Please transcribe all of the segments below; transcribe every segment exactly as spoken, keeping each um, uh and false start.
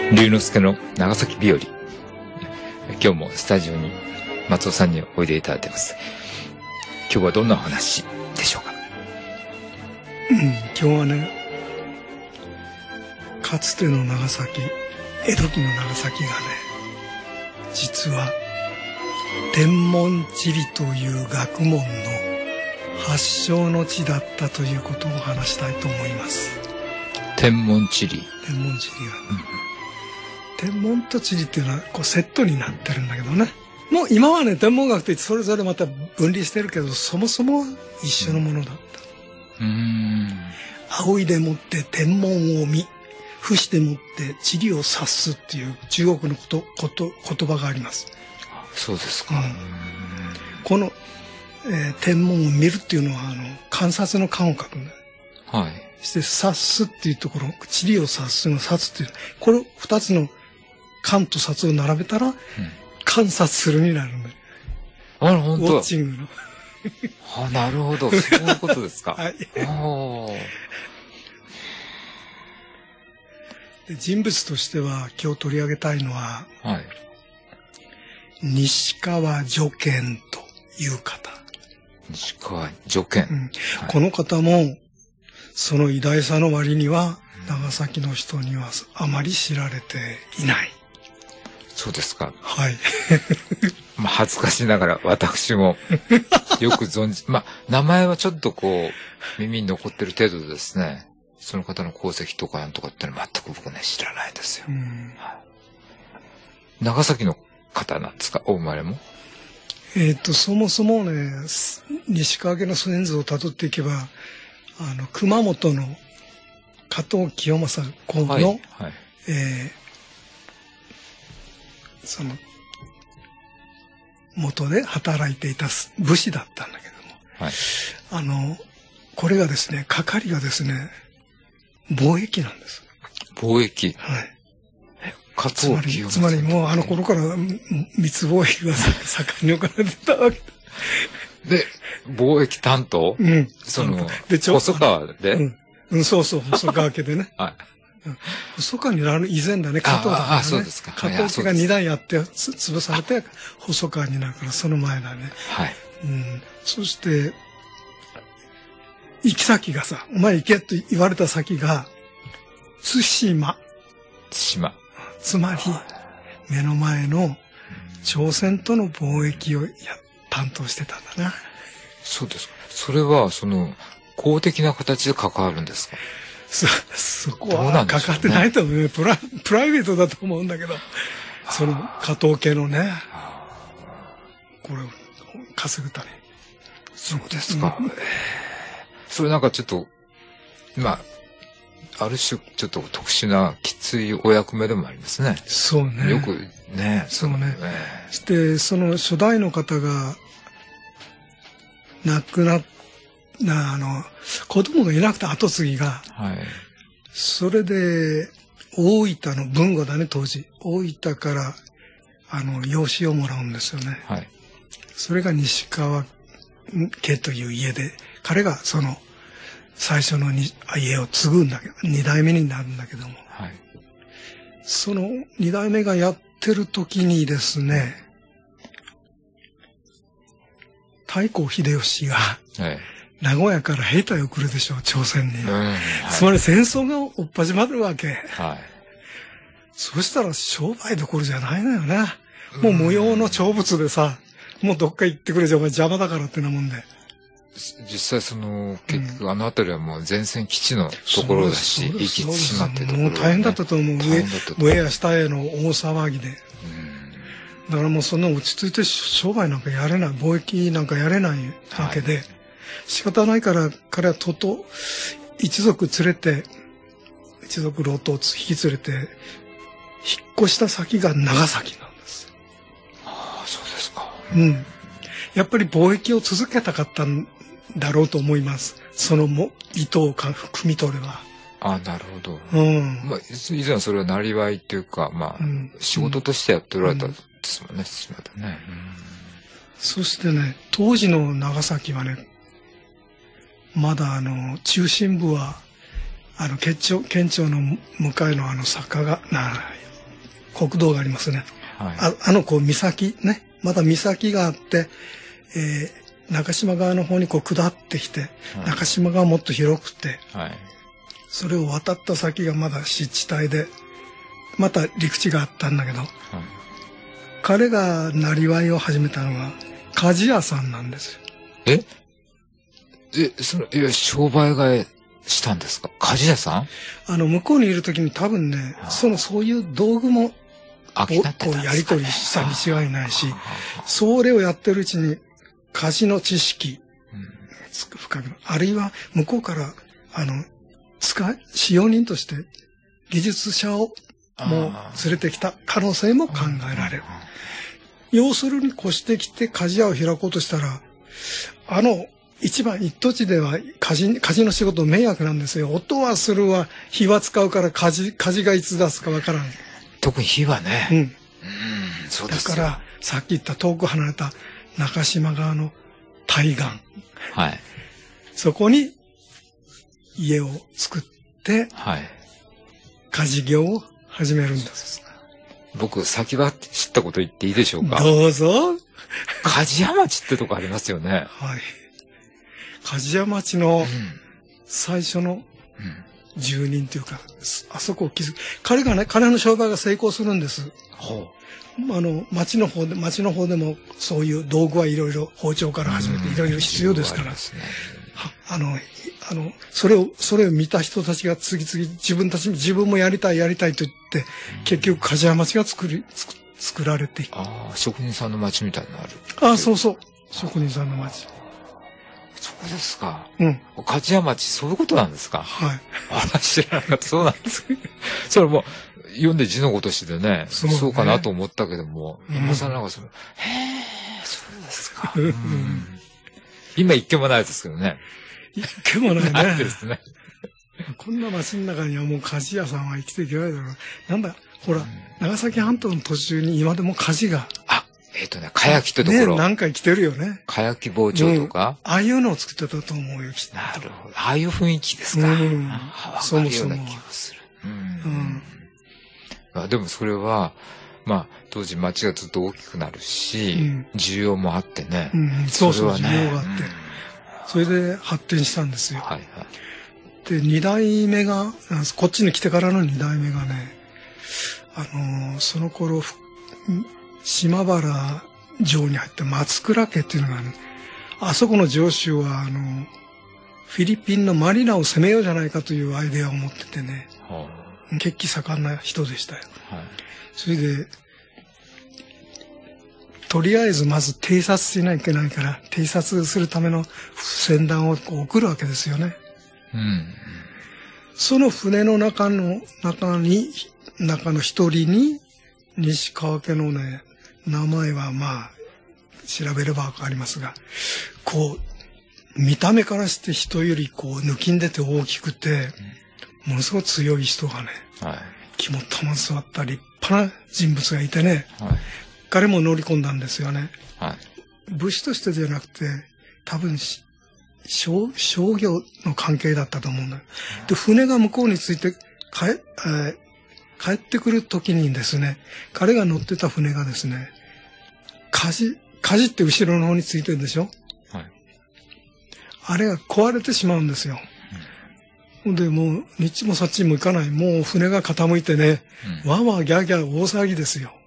龍之介の長崎日和。今日もスタジオに松尾さんにおいでいただいています。今日はどんなお話でしょうか。 うん、今日はね、かつての長崎、江戸期の長崎がね、実は天文地理という学問の発祥の地だったということを話したいと思います。 天文地理。 天文地理が、うん、天文と地理っていうのはこうセットになってるんだけどね。もう今はね、天文学ってそれぞれまた分離してるけど、そもそも一緒のものだった。 うーん。 仰いでもって天文を見、伏してもって地理を察すっていう中国のこと、こと、言葉があります。 そうですか。 うん、この、えー、天文を見るっていうのは、あの、観察の観を書くんだよ。 はい。 そして察すっていうところ、地理を察すの察っていう、この二つの観と察を並べたら、うん、観察するになるんだよ。 あら、本当。 ウォッチングの。 あ、なるほど。そういうことですか。 はい。 おー。 で、人物としては今日取り上げたいのは、 はい、 西川如見という方。 西川如見、うんはい、この方もその偉大さの割には長崎の人にはあまり知られていない。 そうですか。 はい。 まあ恥ずかしながら私もよく存じ、まあ名前はちょっとこう耳に残ってる程度ですね。その方の功績とかなんとかってのは全く僕ね知らないですよ。はい、長崎の方なんですか、お生まれも。 えっとそもそもね、西川家の先祖をたどっていけば、あの熊本の加藤清正公の、はいはい、えー、その元で働いていた武士だったんだけども、はい、あのこれがですね、係がですね。貿易なんです。 貿易。 はい。 加藤清正。 つまりもうあの頃から密貿易が盛んに行われてたわけで、貿易担当うん。 その、で細川で、 うん、うん、そうそう、細川家でね。 はい。 細川になる以前だね、加藤だからね。 ああ、そうですか。 加藤家が二代やってつ潰されて、細川になるからその前だね。 はい。 うん。そして、行き先がさ、お前行けと言われた先が、対馬。 対馬。 つまり、目の前の朝鮮との貿易をや担当してたんだな。 そうですか。それは、その、公的な形で関わるんですか？ そ、そこは関わってないと思うね。プラ、プライベートだと思うんだけど、その加藤家のね、これを稼ぐために。 そうですか。それなんかちょっと、まあ、ある種ちょっと特殊なきついお役目でもありますね。 そうね。 よくね。 そうね。そしてその初代の方が亡くなっなあの子供がいなくて後継ぎが、はい、それで大分の豊後だね当時大分からあの養子をもらうんですよね。はい、それが西川家という家で。彼がその最初のに家を継ぐんだけど、二代目になるんだけども、はい、その二代目がやってる時にですね、太閤秀吉が、はい、名古屋から兵隊を送るでしょう、朝鮮に。うんはい、つまり戦争がおっ始まるわけ。はい、そしたら商売どころじゃないのよね。もう無用の長物でさ、もうどっか行ってくれじゃお前邪魔だからってなもんで。 実際その、結局あの辺りはもう前線基地のところだし、行きしまってるところ、ね、 もう大変だったと思う。上、上や下への大騒ぎで。だからもうそんな落ち着いて商売なんかやれない、貿易なんかやれないわけで、はい、仕方ないから彼はとと一族連れて、一族老頭を引き連れて、引っ越した先が長崎なんです。 ああ、そうですか。 うん。やっぱり貿易を続けたかったんだろうと思います。そのも意図をか汲み取れば。 ああ、なるほど。 うん。 まあ、以前はそれはなりわいっていうか、まあ、うん、仕事としてやっておられたんですもんね、父までね。うん、 そしてね、当時の長崎はね、まだあの、中心部は、あの、県庁、県庁の向かいのあの坂が、な、 国道がありますね。 はい、 あ, あの、こう、岬ね。まだ岬があって、えー、中島川の方にこう下ってきて、はい、中島川もっと広くて、はい、それを渡った先がまだ湿地帯で、また陸地があったんだけど、はい、彼がなりわいを始めたのが、鍛冶屋さんなんですよ。 ええ、その、いや、商売替えしたんですか？鍛冶屋さん？ あの、向こうにいるときに多分ね、その、そういう道具も、 飽きたってたんですかね、 やり取りしたに違いないし、それをやってるうちに、鍛冶の知識、うん、深く、あるいは向こうから、あの、使い、使用人として技術者をもう連れてきた可能性も考えられる。要するに越してきて鍛冶屋を開こうとしたら、あの、一番一等地では鍛冶、鍛冶の仕事迷惑なんですよ。音はするわ、火は使うから鍛冶、鍛冶がいつ出すかわからん。 特に火はね。 うん。 うん、そうですよ。 だから、さっき言った遠く離れた中島川の対岸。 はい。 そこに家を作って、 はい。 鍛冶業を始めるんです。 僕、先は知ったこと言っていいでしょうか？ どうぞ。 鍛冶屋町ってとこありますよね。 はい。鍛冶屋町の最初の住人というか、あそこを築く。彼がね、彼の商売が成功するんです。 ほう。あの、町の方で、町の方でもそういう道具はいろいろ包丁から始めていろいろ必要ですから。ね、あの、あの、それを、それを見た人たちが次々自分たち、自分もやりたいやりたいと言って、結局鍛冶屋町が作り、作られていく。 ああ、職人さんの町みたいになる。 ああ、そうそう。職人さんの町。 そうですか。 うん。 鍛冶屋町、そういうことなんですか？ はい。 あら、知らなかった。そうなんです。それも、読んで字のごとしでね、そうね、そうかなと思ったけども、うん、今更なんかその、へえ、そうですか。うん、今一件もないですけどね。 一件もないね。 ないですね。 こんな町の中にはもう鍛冶屋さんは生きていけないだろう。なんだ、ほら、うん、長崎半島の途中に今でも鍛冶が。 あ、えっ、ー、とね、かやきってところ。 ね、何回来てるよね。 かやき包丁とか、 うん、ああいうのを作ってたと思うよ、きっと。 なるほど。ああいう雰囲気ですか。 うん。 そもそも。うん。うんまあ、でもそれは、まあ、当時町がずっと大きくなるし、うん、需要もあってね。 うん、そうそう、ね、需要があって、うん。それで発展したんですよ。 はいはい。 で、二代目が、こっちに来てからの二代目がね、あのー、その頃、島原城に入った松倉家っていうのがね、あそこの城主は、あの、フィリピンのマニラを攻めようじゃないかというアイデアを持っててね、はあ、血気盛んな人でしたよ。はい、それで、とりあえずまず偵察しなきゃいけないから、偵察するための船団をこう送るわけですよね。 うん、 その船の中の、中に、中の一人に、西川家のね、名前はまあ、調べればわかりますが、こう、見た目からして人よりこう、抜きんでて大きくて、ものすごく強い人がね、はい、肝っ玉座った立派な人物がいてね、はい、彼も乗り込んだんですよね。はい、武士としてじゃなくて、多分、商、商業の関係だったと思うんだ。で、船が向こうについて、かえ、えー、帰ってくる時にですね、彼が乗ってた船がですね、舵、舵って後ろの方についてるでしょ、はい、あれが壊れてしまうんですよ。ほんで、もう、日もそっちも行かない。もう船が傾いてね、うん、わーわーギャーギャー大騒ぎですよ。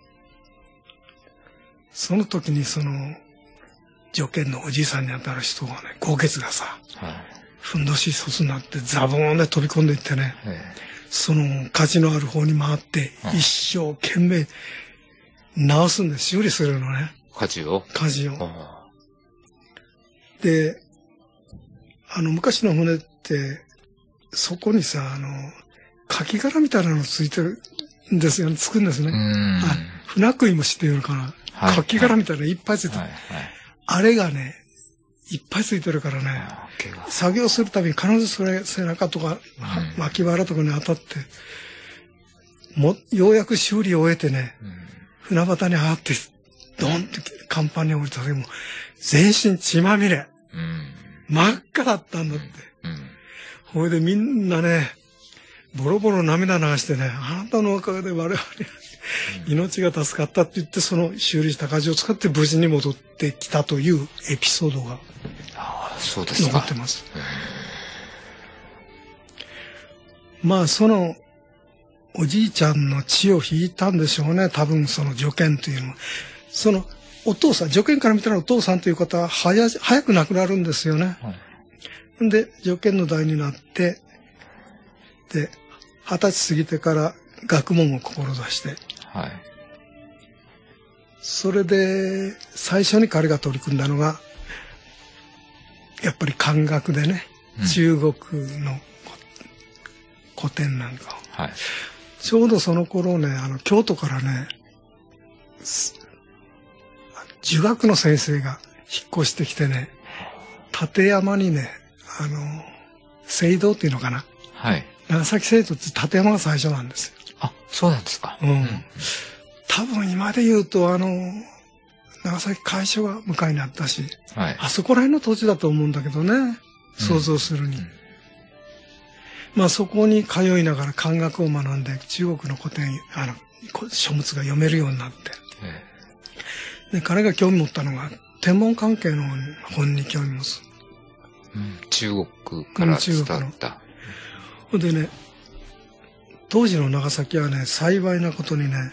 その時にその、条件のおじいさんに当たる人がね、高血がさ、はい、ふんどし一つになってザボーンで飛び込んでいってね、はい、その舵のある方に回って、はい、一生懸命直すんです。修理するのね。 舵を舵を。で、あの、昔の船って、そこにさ、あの、カキ殻みたいなのついてるんですよね。つくんですね。あ、船食いもしてるから、はい、カキ殻みたいなのいっぱいついてる。はいはい、あれがね、いっぱいついてるからね、作業するたびに必ずそれ背中とか、うん、脇腹とかに当たって、も、ようやく修理を終えてね、うん、船端に上がって、ドンって甲板に降りた時も、全身血まみれ。うん、真っ赤だったんだって。ほ、うん、いでみんなね、 ボロボロ涙流してね、あなたのおかげで我々命が助かったって言って、その修理した火事を使って無事に戻ってきたというエピソードが残ってます。まあそのおじいちゃんの血を引いたんでしょうね、多分その助賢というのは。そのお父さん、助賢から見たらお父さんという方は早早く亡くなるんですよね。はい、で、助賢の代になって、で、二十歳過ぎてから学問を志して、はい、それで最初に彼が取り組んだのが、やっぱり漢学でね、うん、中国の古典なんかを、はい、ちょうどその頃ね、あの京都からね、儒学の先生が引っ越してきてね、立山にね、あの聖堂っていうのかな、はい、長崎聖堂って立山が最初なんですよ。 あ、そうなんですか。 うん。うん、多分今で言うとあの長崎会所が向かいにあったし、はい、あそこら辺の土地だと思うんだけどね、想像するに。うんうん、まあそこに通いながら漢学を学んで中国の古典、あの書物が読めるようになって。で、彼が興味持ったのが天文関係の本に興味持つ。 うん、中国から伝わった。 ほんでね、当時の長崎はね、幸いなことにね、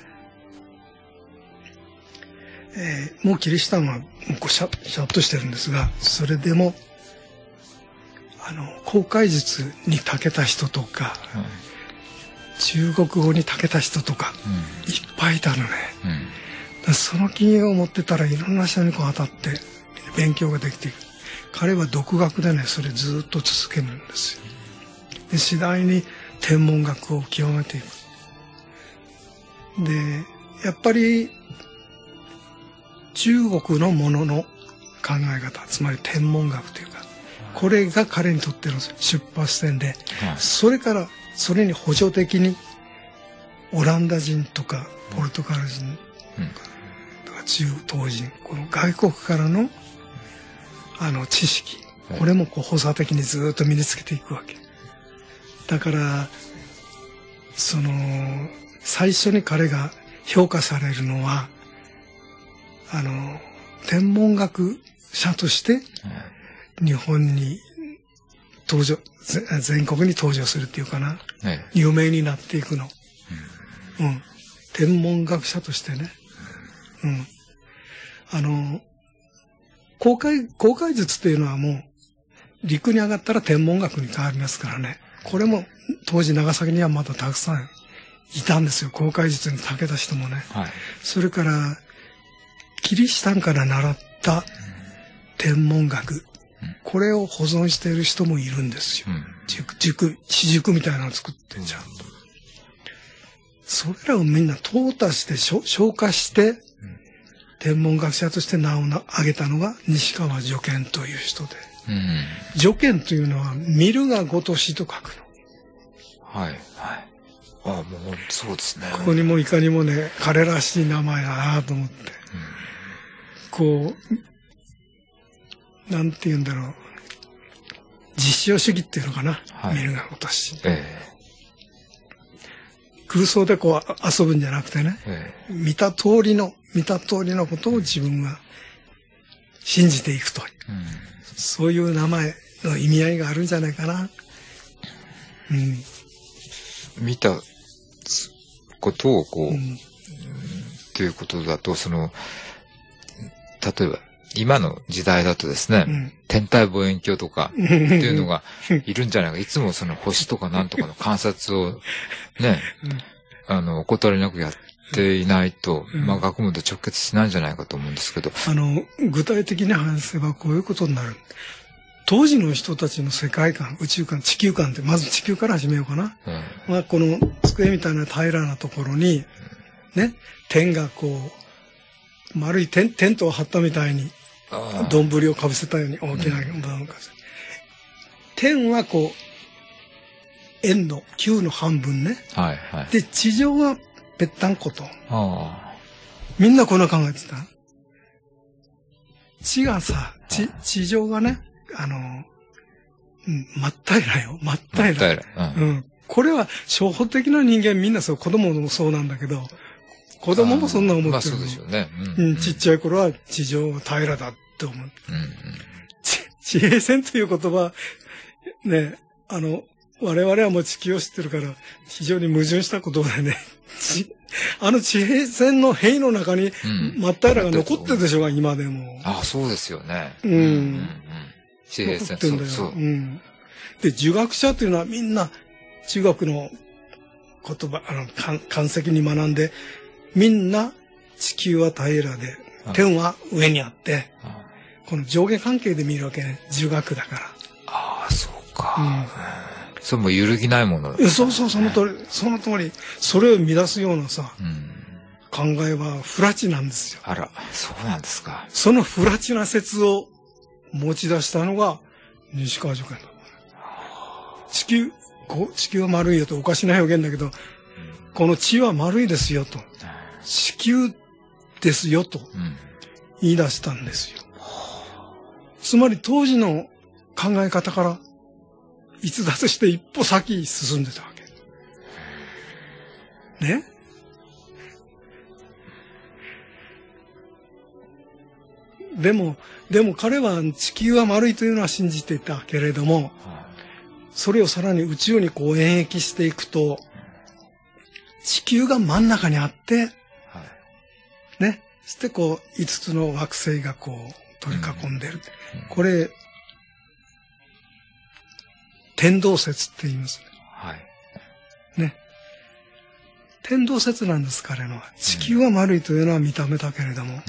えー、もうキリシタンはもうこうシャッシャッとしてるんですが、それでもあの航海術に長けた人とか、うん、中国語に長けた人とか、うん、いっぱいいたのね。うん、その気を持ってたらいろんな人にこう当たって勉強ができていく。彼は独学でね、それずっと続けるんですよ。で、次第に天文学を極めていく。で、やっぱり中国のものの考え方、つまり天文学というか、これが彼にとっての出発点で、それからそれに補助的にオランダ人とかポルトガル人とか中東人、この外国からのあの知識、これもこう補佐的にずっと身につけていくわけ。だからその最初に彼が評価されるのはあの天文学者として日本に登場、全国に登場するっていうかな、はい、有名になっていくの、うん、うん、天文学者としてね、うん、あの航海航海術っていうのはもう陸に上がったら天文学に変わりますからね。これも当時長崎にはまだたくさんいたんですよ、航海術に長けた人もね、はい、それからキリシタンから習った天文学、うん、これを保存している人もいるんですよ、うん、塾塾私塾みたいなのを作ってちゃんと、うん、それらをみんな淘汰して消化して、うん、天文学者として名を上げたのが西川助賢という人で、うん、助賢というのは見るがごとしと書くの。 はいはい。ああ、もうそうですね。 ここにもいかにもね、彼らしい名前だなと思って、うん、こうなんて言うんだろう、実証主義っていうのかな、はい、見るがごとし、えー、空想でこう遊ぶんじゃなくてね、えー、見た通りの見た通りのことを自分が信じていくという、うん、そういう名前の意味合いがあるんじゃないかな。うん、 見たことをこう、うん、ということだと、その例えば今の時代だとですね、うん、天体望遠鏡とかっていうのがいるんじゃないか。いつもその星とかなんとかの観察をね、うん、あの怠りなくやっていないと、うん、まあ学問と直結しないんじゃないかと思うんですけど、 あの具体的に話せばこういうことになる。当時の人たちの世界観、宇宙観、地球観って、まず地球から始めようかな。うん、まあこの机みたいな平らなところに、ね、天がこう、丸いテン、テントを張ったみたいに、丼をかぶせたように大きなものをかぶせ、うん、天はこう、円の球の半分ね。はいはい、で、地上はぺったんこと。みんなこんな考えてた。地がさ、地、地上がね、あの、うん、真っ平らよ。真っ平ら。真っ平ら。うん。うん。 これは、初歩的な人間みんなそう、子供もそうなんだけど、子供もそんな思ってる。 まあそうでしょうね。 うん、うん、ちっちゃい頃は地上は平らだって思う。うんうん、地平線という言葉、ね、あの、我々はもう地球を知ってるから、非常に矛盾した言葉でね、あの地平線の塀の中に、真っ平らが残ってるでしょうが、今でも。 ああ、そうですよね。 うん。うんうん、 地平線。 残ってんだよ。そう。うん。で、儒学者というのはみんな、中国の言葉、あの、漢石に学んで、みんな地球は平らで、天は上にあって、この上下関係で見るわけね、儒学だから。 ああ、そうか。うん、それも揺るぎないもの、 ね。そうそう、その通り、その通り、それを乱すようなさ、うん、考えは不埒なんですよ。 あら、そうなんですか。 その不埒な説を持ち出したのが西川助言だ。地球、こう地球は丸いよとおかしな表現だけど、うん、この地は丸いですよと。地球ですよと言い出したんですよ。つまり当時の考え方から逸脱して一歩先進んでたわけ。ね。でも、でも彼は地球は丸いというのは信じていたけれども、それをさらに宇宙にこう演繹していくと、地球が真ん中にあって、ね。そしてこう、五つの惑星がこう、取り囲んでる。うん、これ、天動説って言いますね。はい。ね。天動説なんです、彼のは。地球は丸いというのは認めたけれども、うん、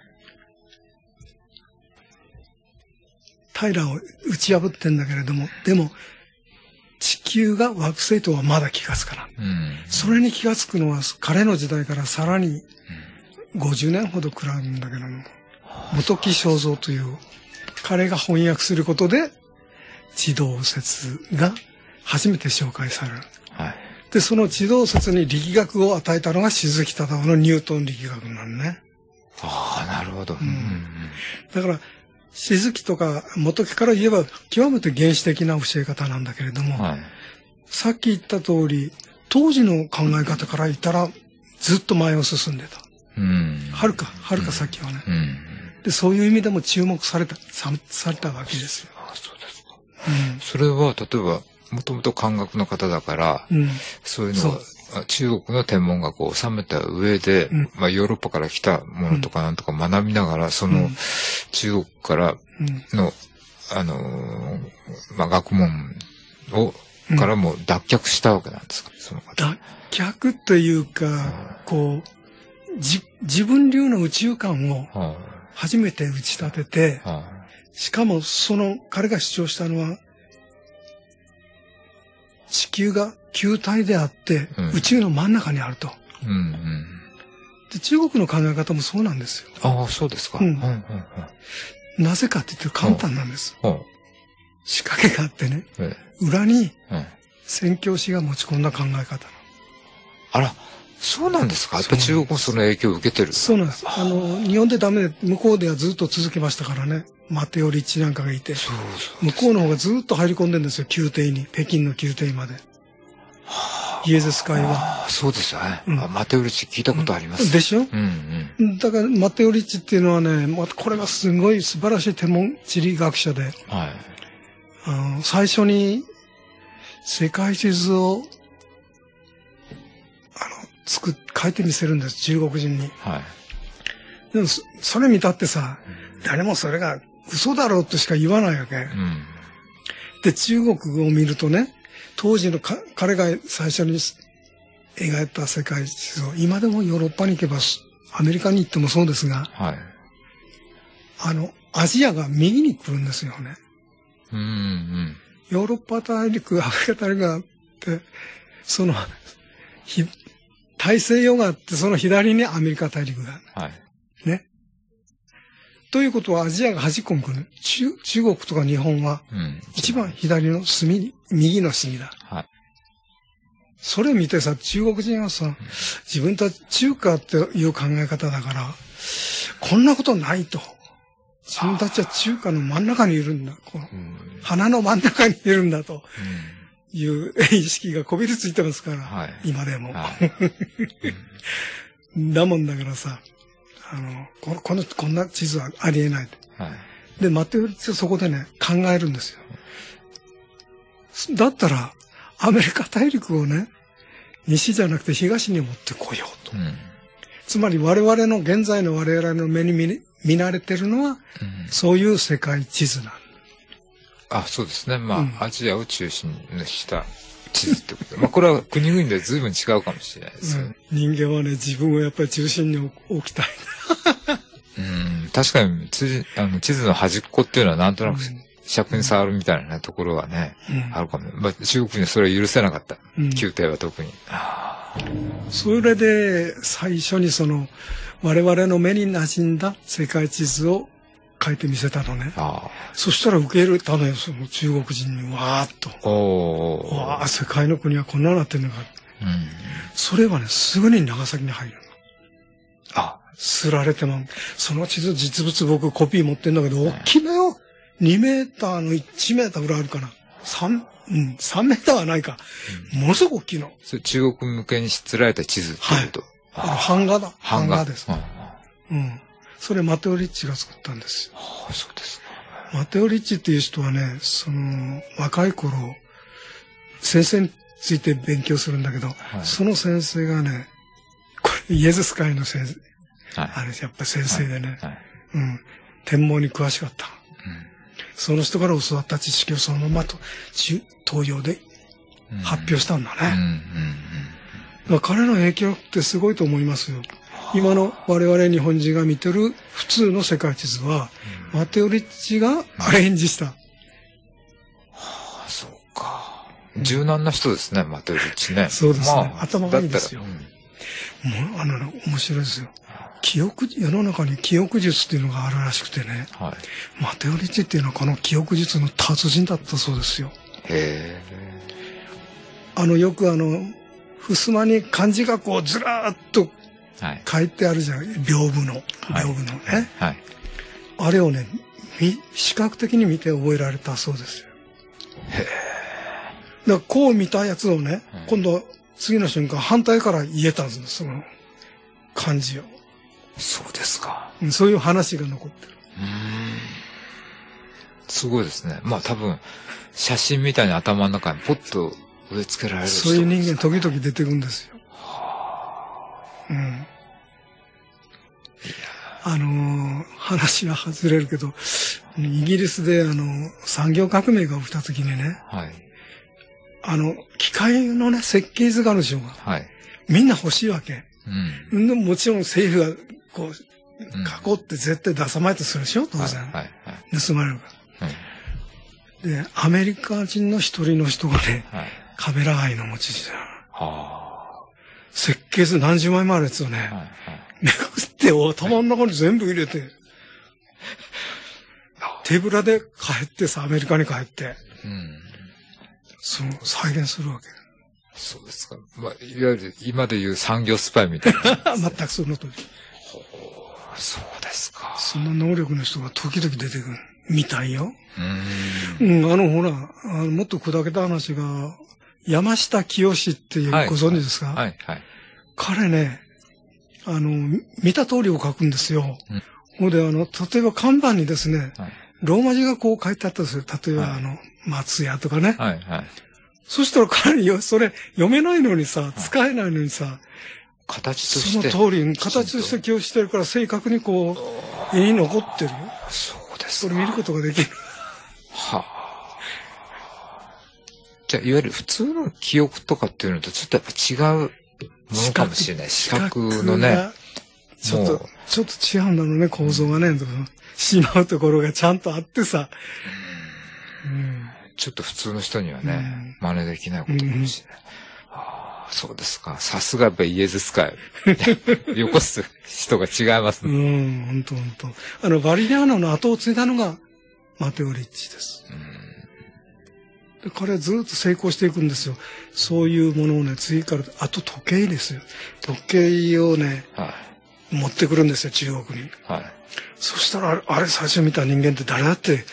平を打ち破ってんだけれども、でも、地球が惑星とはまだ気がつかない。うん、それに気がつくのは、彼の時代からさらに、ごじゅうねんほどくらいんだけども、本木正蔵という、彼が翻訳することで、地動説が初めて紹介される。はい、で、その地動説に力学を与えたのが鈴木忠夫のニュートン力学なのね。 ああ、なるほど。うんうんうん、 だから、鈴木とか本木から言えば極めて原始的な教え方なんだけれども、はい、さっき言った通り、当時の考え方から言ったらずっと前を進んでた。はるか、はるか先はね、うんうん。で、そういう意味でも注目された、さ、されたわけですよ。ああ、そうですか。 うん、それは、例えば、もともと漢学の方だから、うん、そういうのは、中国の天文学を収めた上で、うん、まあヨーロッパから来たものとかなんとか学びながら、うん、その、中国からの、うん、あのー、まあ学問を、からも脱却したわけなんですか、その方。 脱却というか、うん、こう、じ、自分流の宇宙観を初めて打ち立てて、はあ、しかもその彼が主張したのは、地球が球体であって、うん、宇宙の真ん中にあると、うんうん。で。中国の考え方もそうなんですよ。 ああ、そうですか。うんうんうんうん、なぜかって言って簡単なんです。はあ、仕掛けがあってね、ええ、裏に宣教師が持ち込んだ考え方。 あら。そうなんですか。やっぱ中国もその影響を受けてる。 そうなんです。あの、日本でダメで、向こうではずっと続けましたからね。マテオ・リッチなんかがいて。そうそう向こうの方がずっと入り込んでるんですよ、宮廷に。北京の宮廷まで。はあ、イエゼス会は。 そうですよね、うん。マテオ・リッチ聞いたことあります。 うん、でしょ、うんうん、だから、マテオ・リッチっていうのはね、これがすごい素晴らしい天文地理学者で。はい、あの最初に世界地図を作っ、書いてみせるんです、中国人に。はい。でもそ、それ見たってさ、うん、誰もそれが嘘だろうとしか言わないわけ。うん、で、中国を見るとね、当時のか彼が最初に描いた世界地図を、今でもヨーロッパに行けば、アメリカに行ってもそうですが、はい、あの、アジアが右に来るんですよね。うんうん、ヨーロッパ大陸、アフリカ大陸があって、その、ひ大西洋があって、その左にアメリカ大陸がある。はい。ね。ということはアジアが端っこに来る。中、中国とか日本は、一番左の隅、右の隅だ。はい。それを見てさ、中国人はさ、うん、自分たち中華っていう考え方だから、こんなことないと。自分たちは中華の真ん中にいるんだ。この、うん、花の真ん中にいるんだと。 いう意識がこびりついてますから、はい、今でも。はい、だもんだからさ、あの、この、この、こんな地図はありえない。はい、で、マテオリッチはそこでね、考えるんですよ。だったら、アメリカ大陸をね、西じゃなくて東に持ってこようと。うん、つまり我々の、現在の我々の目に 見, 見慣れてるのは、うん、そういう世界地図なんだ。 あ、そうですね。まあ、うん、アジアを中心にした地図ってことで。まあ、これは国々で随分違うかもしれないですよね。 うん、人間はね、自分をやっぱり中心に置きたい。 うん、確かに地、あの地図の端っこっていうのはなんとなく尺に触るみたいな、ね、ところはね、うん、あるかも。まあ、中国にはそれは許せなかった。うん、宮廷は特に。 それで、最初にその、我々の目に馴染んだ世界地図を書いてみせたのね。あそしたら受け入れたのよ、その中国人にわーっと。おわー、世界の国はこんなになってんのか。うん、それはね、すぐに長崎に入るの。あすられても、その地図実物僕コピー持ってんだけど、大きめよ。にメーターのいちメーターぐらいあるかな。さん、うん、さんメーターはないか。うん、ものすごく大きいの。 それ中国向けにしつられた地図ってこと、 はい、あの版画だ。版画です。うん。それマテオリッチが作ったんですよ。 ああ、そうですか。 マテオリッチっていう人はね、その、若い頃、先生について勉強するんだけど、はい、その先生がね、これイエズス会の先生、はい、あれやっぱ先生でね、はいはい、うん、天文に詳しかった。うん、その人から教わった知識をそのままと東洋で発表したんだね。だから彼の影響ってすごいと思いますよ。今の我々日本人が見てる普通の世界地図は、うん、マテオリッチがアレンジした。はあ、そうか。柔軟な人ですね、マテオリッチね。 そうですね。まあ、頭がいいですよ。うん、もうあの、ね、面白いですよ。記憶、世の中に記憶術っていうのがあるらしくてね。はい、マテオリッチっていうのはこの記憶術の達人だったそうですよ。へー。あの、よくあの、襖に漢字がこうずらーっと書いてあるじゃん。屏風の。屏風のね。はいはい、あれをね、視覚的に見て覚えられたそうですよ。へー。だからこう見たやつをね、うん、今度次の瞬間反対から言えたんですよ、その漢字を。 そうですか。 そういう話が残ってる。うーん。 すごいですね。まあ多分、写真みたいに頭の中にポッと植え付けられる人、 そういう人間時々出てくるんですよ。はあ、うん。あのー、話は外れるけど、イギリスであの、産業革命が起きた時にね、はい、あの、機械のね、設計図があるでしょうが、はい、みんな欲しいわけ。うん、もちろん政府がこう、囲って絶対出さまいとするでしょ当然。はいはいはい、盗まれるから、はい。で、アメリカ人の一人の人がね、はい、カメラ愛の持ち主だ。はあ、設計図何十枚もあるやつをね、はいはい、めくって頭の中に全部入れて、手ぶらで帰ってさ、アメリカに帰って、うん、その再現するわけ。 そうですか。まあ、いわゆる今でいう産業スパイみたいな、 ね。全くその通り。 そうですか。 そんな能力の人が時々出てくる。みたいよ。うん。うん、あの、ほら、あのもっと砕けた話が、山下清っていう、はい、ご存知ですか？はい、はい。彼ね、あの、見た通りを書くんですよ。うん、ほんで、あの、例えば看板にですね、はい、ローマ字がこう書いてあったんですよ。例えば、はい、あの、松屋とかね。はい、はい。そしたら彼に、それ読めないのにさ、はい、使えないのにさ、 形として。 その通りに、形として記憶してるから正確にこう、絵に残ってるよ。 そうですそれ見ることができる。はあ。じゃあ、いわゆる普通の記憶とかっていうのとちょっとやっぱ違うものかもしれない。視覚のね。 ちょっと、ちょっと違うんだろうね、構造がね。しまうところがちゃんとあってさ。 うん、ちょっと普通の人にはね、うん、真似できないことかもしれない。うんそうですか。さすがやっぱりイエズス会。よこす人が違いますね。 うん、ほんとほんと。あの、バリリアーノの後を継いだのがマテオリッチです。うんで彼はずっと成功していくんですよ。そういうものをね、次から、あと時計ですよ。時計をね、はい、持ってくるんですよ、中国に。はい、そしたら、あれ最初見た人間って誰だって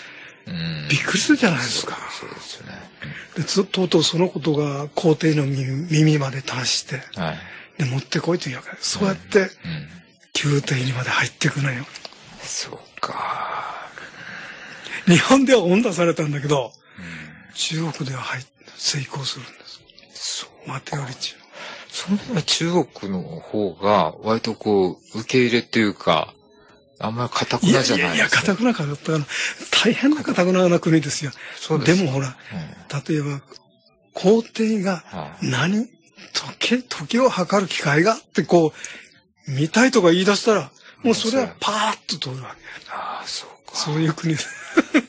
びっくりするじゃないですか。 そうですよね。 で、とうとうそのことが皇帝の耳まで達して、はい、で、持ってこいというわけです。そうやって、宮廷にまで入っていくのよ。 そうか。 日本では恩出されたんだけど、中国では入成功するんです。そう。マテオリチ。 その辺は中国の方が、割とこう、受け入れっていうか、あんまり堅くなじゃないですか。いやいや、 堅くなかったから、大変な堅くなな国ですよ。そうです。でもほら、うん、例えば、皇帝が何、時、時を測る機会がってこう、見たいとか言い出したら、もうそれはパーッと通るわけ。 ああ、そうか。 そういう国です。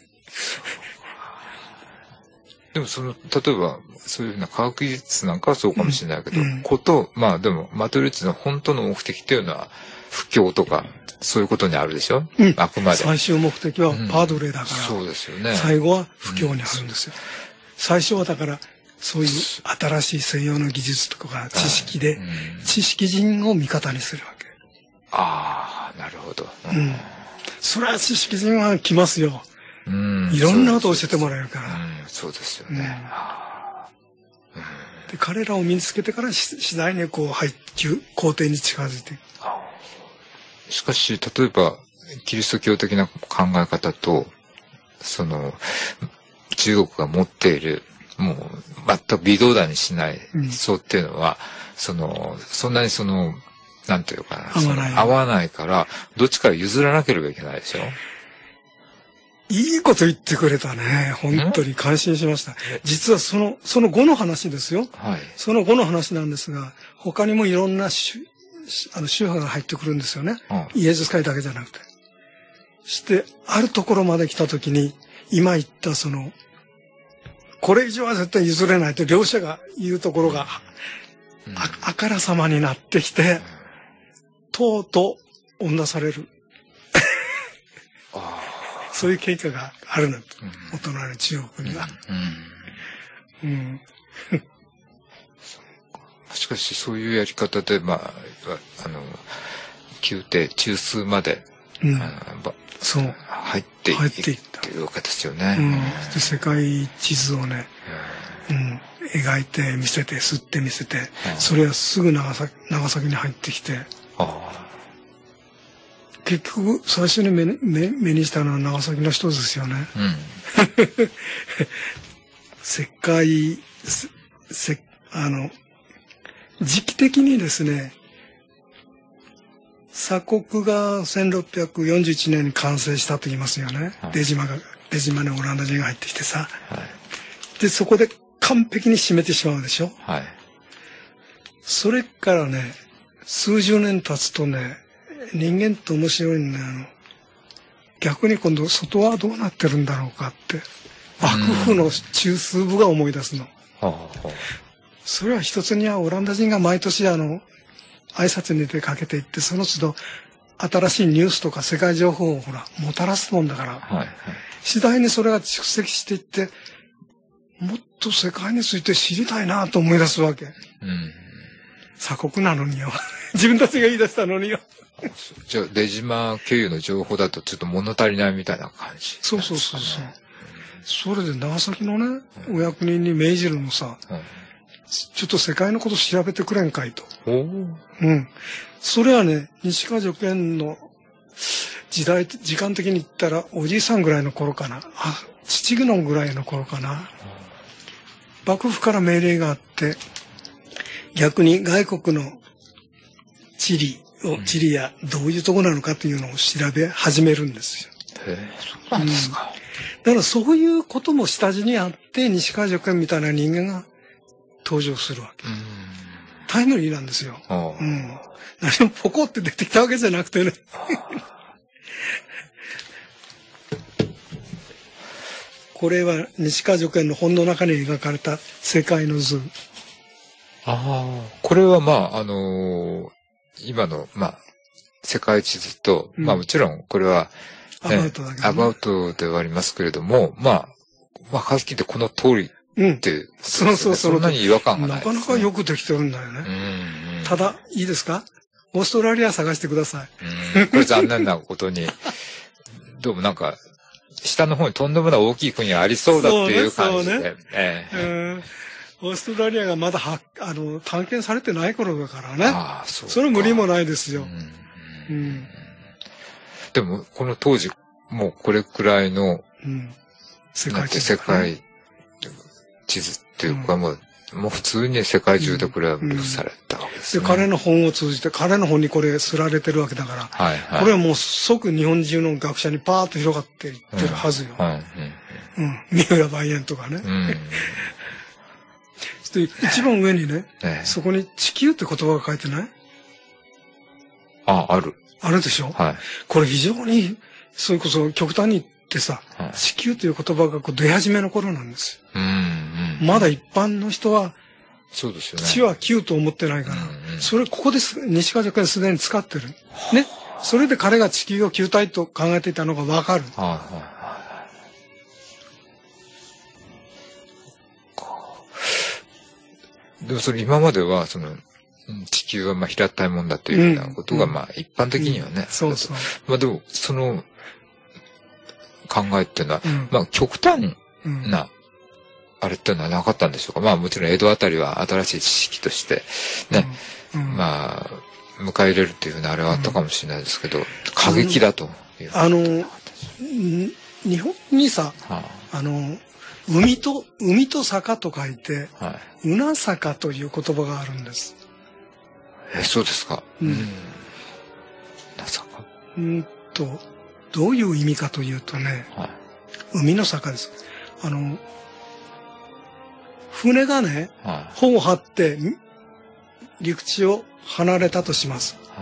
でもその、例えば、そういうふうな科学技術なんかはそうかもしれないけど、うん、こと、まあでも、マテオリッチの本当の目的っていうのは、布教とか、そういうことにあるでしょ、うん、あくまで。 最終目的はパドレだから、うん、 そうですよね。 最後は布教にあるんですよ。うん、最初はだから、そういう新しい西洋の技術とか知識で、うん、知識人を味方にするわけ。 ああ、なるほど。 うん。それは知識人は来ますよ。うん。いろんなことを教えてもらえるから。 うん、そうですよね。 うん、で、彼らを身につけてから次第にこう、配給、皇帝に近づいていく。 しかし、例えば、キリスト教的な考え方と、その、中国が持っている、もう、全く微動だにしない思想っていうのは、うん、その、そんなにその、なんていうかな、合わない。合わないから、どっちか譲らなければいけないでしょ。 いいこと言ってくれたね。本当に感心しました。実はその、その後の話ですよ。はい。その後の話なんですが、他にもいろんな宗、あの宗派が入ってくるんですよね。うん、イエズス会だけじゃなくて。して、あるところまで来たときに、今言ったその、これ以上は絶対譲れないと両者が言うところが、うん、あ, あからさまになってきて、とうとう恩出される。そういう経過があるの。大人の中国には。うんうんうん、 しかしそういうやり方で、まあ、あの、宮廷中枢まで、うん、あのそう入っていってるわけですよね。 うん、で世界地図をね、うん、描いて見せて、吸って見せて、それはすぐ長崎、長崎に入ってきて、結局、最初に目に、目目にしたのは長崎の人ですよね。うん、世界、せ、あの、時期的にですね、鎖国がせんろっぴゃくよんじゅういちねんに完成したと言いますよね。はい、出島が、出島にオランダ人が入ってきてさ。はい、で、そこで完璧に締めてしまうでしょ。はい、それからね、数十年経つとね、人間って面白いんだよ。あの、逆に今度外はどうなってるんだろうかって、幕府の中枢部が思い出すの。それは一つにはオランダ人が毎年あの、挨拶に出かけていって、その都度新しいニュースとか世界情報をほら、もたらすもんだから、はいはい、次第にそれが蓄積していって、もっと世界について知りたいなと思い出すわけ。うん、鎖国なのによ。自分たちが言い出したのによ。 じゃあ、出島経由の情報だとちょっと物足りないみたいな感じ、ね。 そうそうそうそう。それで長崎のね、うん、お役人に命じるのさ、うん、ちょっと世界のこと調べてくれんかいと。うん。それはね、西川助賢の時代、時間的に言ったらおじいさんぐらいの頃かな。あ、父のぐらいの頃かな。うん、幕府から命令があって、逆に外国の地理を、うん、地理やどういうとこなのかというのを調べ始めるんですよ。 へえ、そうなんですか。 うん、だからそういうことも下地にあって、西川助賢みたいな人間が登場するわけ。うん、タイムリーなんですよ。うん、何もポコって出てきたわけじゃなくてね。これは西川助賢の本の中に描かれた世界の図。 ああ、これはまあ、あのー、今の、まあ、世界地図と、うん、まあもちろんこれは、ね、アバウトだけど、ね、アバウトではありますけれども、まあ、まあ、はっきり言ってこの通りっていう、ね、うん、そうそうそう。そんなに違和感がないです、ね。 なかなかよくできてるんだよね。うんうん、ただ、いいですか？オーストラリア探してください。 うん、これ残念なことに、どうもなんか、 下の方にとんでもない大きい国がありそうだっていう感じで。 そうね、そうね。ええー、オーストラリアがまだはあの探検されてない頃だからね。ああ、そう。それ無理もないですよ。うん。うん、 でも、この当時、もうこれくらいの、うん、世界地図、ね。世界地図っていうか、もう、もう普通に世界中でこれは分布されたわけですね、 うんうん、で、彼の本を通じて、彼の本にこれすられてるわけだから、はいはい、これはもう即日本中の学者にパーッと広がっていってるはずよ。うん。はいうん、三浦梅園とかね。うん、で一番上にね、ええ、そこに地球って言葉が書いてない？ あ、ある。 あるでしょ？はい。これ非常に、それこそ極端に言ってさ、はい、地球という言葉がこう出始めの頃なんですよ。うんうん、まだ一般の人は、 そうですよね。 地は球と思ってないから、うんうん、それ、ここです、西川君すでに使ってる。ね。それで彼が地球を球体と考えていたのがわかる。はいはいはいでもそれ今までは、その、地球はまあ平たいもんだというようなことが、まあ一般的にはね。うんうん、 そうそう。 まあでも、その考えっていうのは、うん、まあ極端な、あれっていうのはなかったんでしょうか。まあもちろん江戸あたりは新しい知識として、ね、うんうん、まあ、迎え入れるっていうふうなあれはあったかもしれないですけど、過激だという。 あの、日本にさ、はあ、あの、海と、海と坂と書いて、はい、うな坂という言葉があるんです。 え、そうですか。うん。うな坂うんと、どういう意味かというとね、はい、海の坂です。あの、船がね、はい、帆を張って、陸地を離れたとします。はい、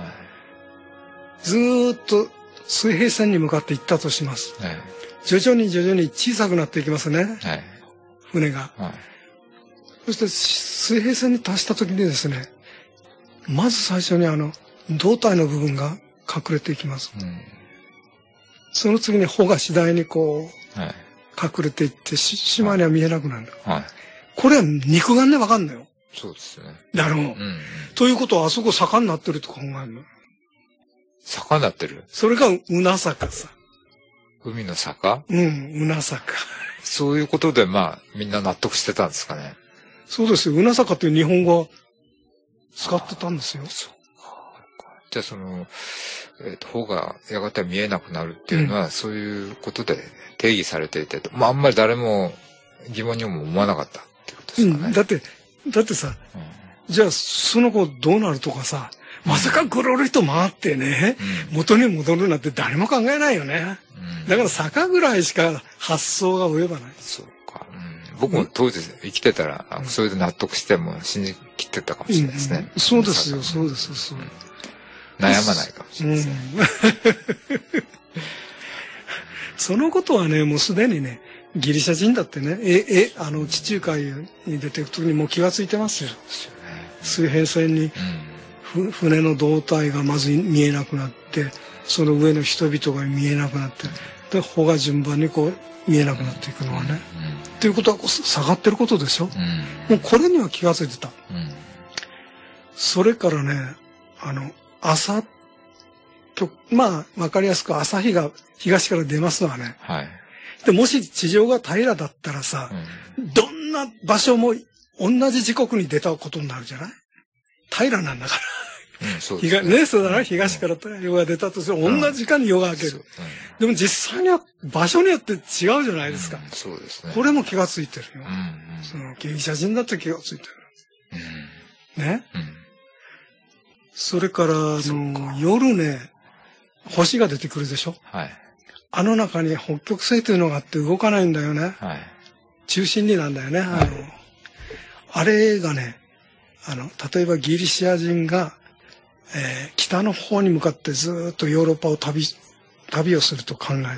ずーっと水平線に向かって行ったとします。はい徐々に徐々に小さくなっていきますね。はい、船が、はい。そして水平線に達した時にですね、まず最初にあの、胴体の部分が隠れていきます。うん、その次に帆が次第にこう、はい、隠れていって、島には見えなくなる。はい、これは肉眼でわかんないよ。 そうですね。 だろう。うんうん、ということはあそこ坂になってると考えるの。 坂になってる？ それがうな坂さ。 海の坂？ うん、うな坂。 そういうことで、まあ、みんな納得してたんですかね。 そうですよ。うな坂っていう日本語を使ってたんですよ。そうか。じゃあ、その、えっ、ー、と、方がやがて見えなくなるっていうのは、うん、そういうことで定義されていて、まあ、あんまり誰も疑問にも思わなかったっていうことですかね。 うん、だって、だってさ、うん、じゃあ、その後どうなるとかさ、まさかぐるりと回ってね、うん、元に戻るなんて誰も考えないよね。うん、だから坂ぐらいしか発想が及ばない。 そうか。うん、僕も当時生きてたら、うん、それで納得しても信じきってたかもしれないですね。 うん、そうですよ、そうですそう、うん。 悩まないかもしれないですね。うん、 そのことはね、もうすでにね、ギリシャ人だってね、え、え、あの、地中海に出ていくときにもう気がついてますよ。そうですよね。水平線に。うん船の胴体がまず見えなくなって、その上の人々が見えなくなって、で、帆が順番にこう見えなくなっていくのはね。うん、ということは下がってることでしょ、うん、もうこれには気がついてた。うん、それからね、あの、朝、まあ、わかりやすく朝日が東から出ますわね。はい、でもし地上が平らだったらさ、うん、どんな場所も同じ時刻に出たことになるじゃない平らなんだから。うん、そうですね。ね、そうだな、東から太陽が出たとして、同じ時間に夜が明ける。うんうん、でも実際には場所によって違うじゃないですか。うん、そうですね。これも気がついてるよ。うんうん、そのギリシャ人だって気がついてる。うん、ね、うん、それから、あの、夜ね、星が出てくるでしょ。はい。あの中に北極星というのがあって動かないんだよね。はい。中心になんだよね。はい、あの、あれがね、あの、例えばギリシャ人が、えー、北の方に向かってずっとヨーロッパを旅、旅をすると考える。うん、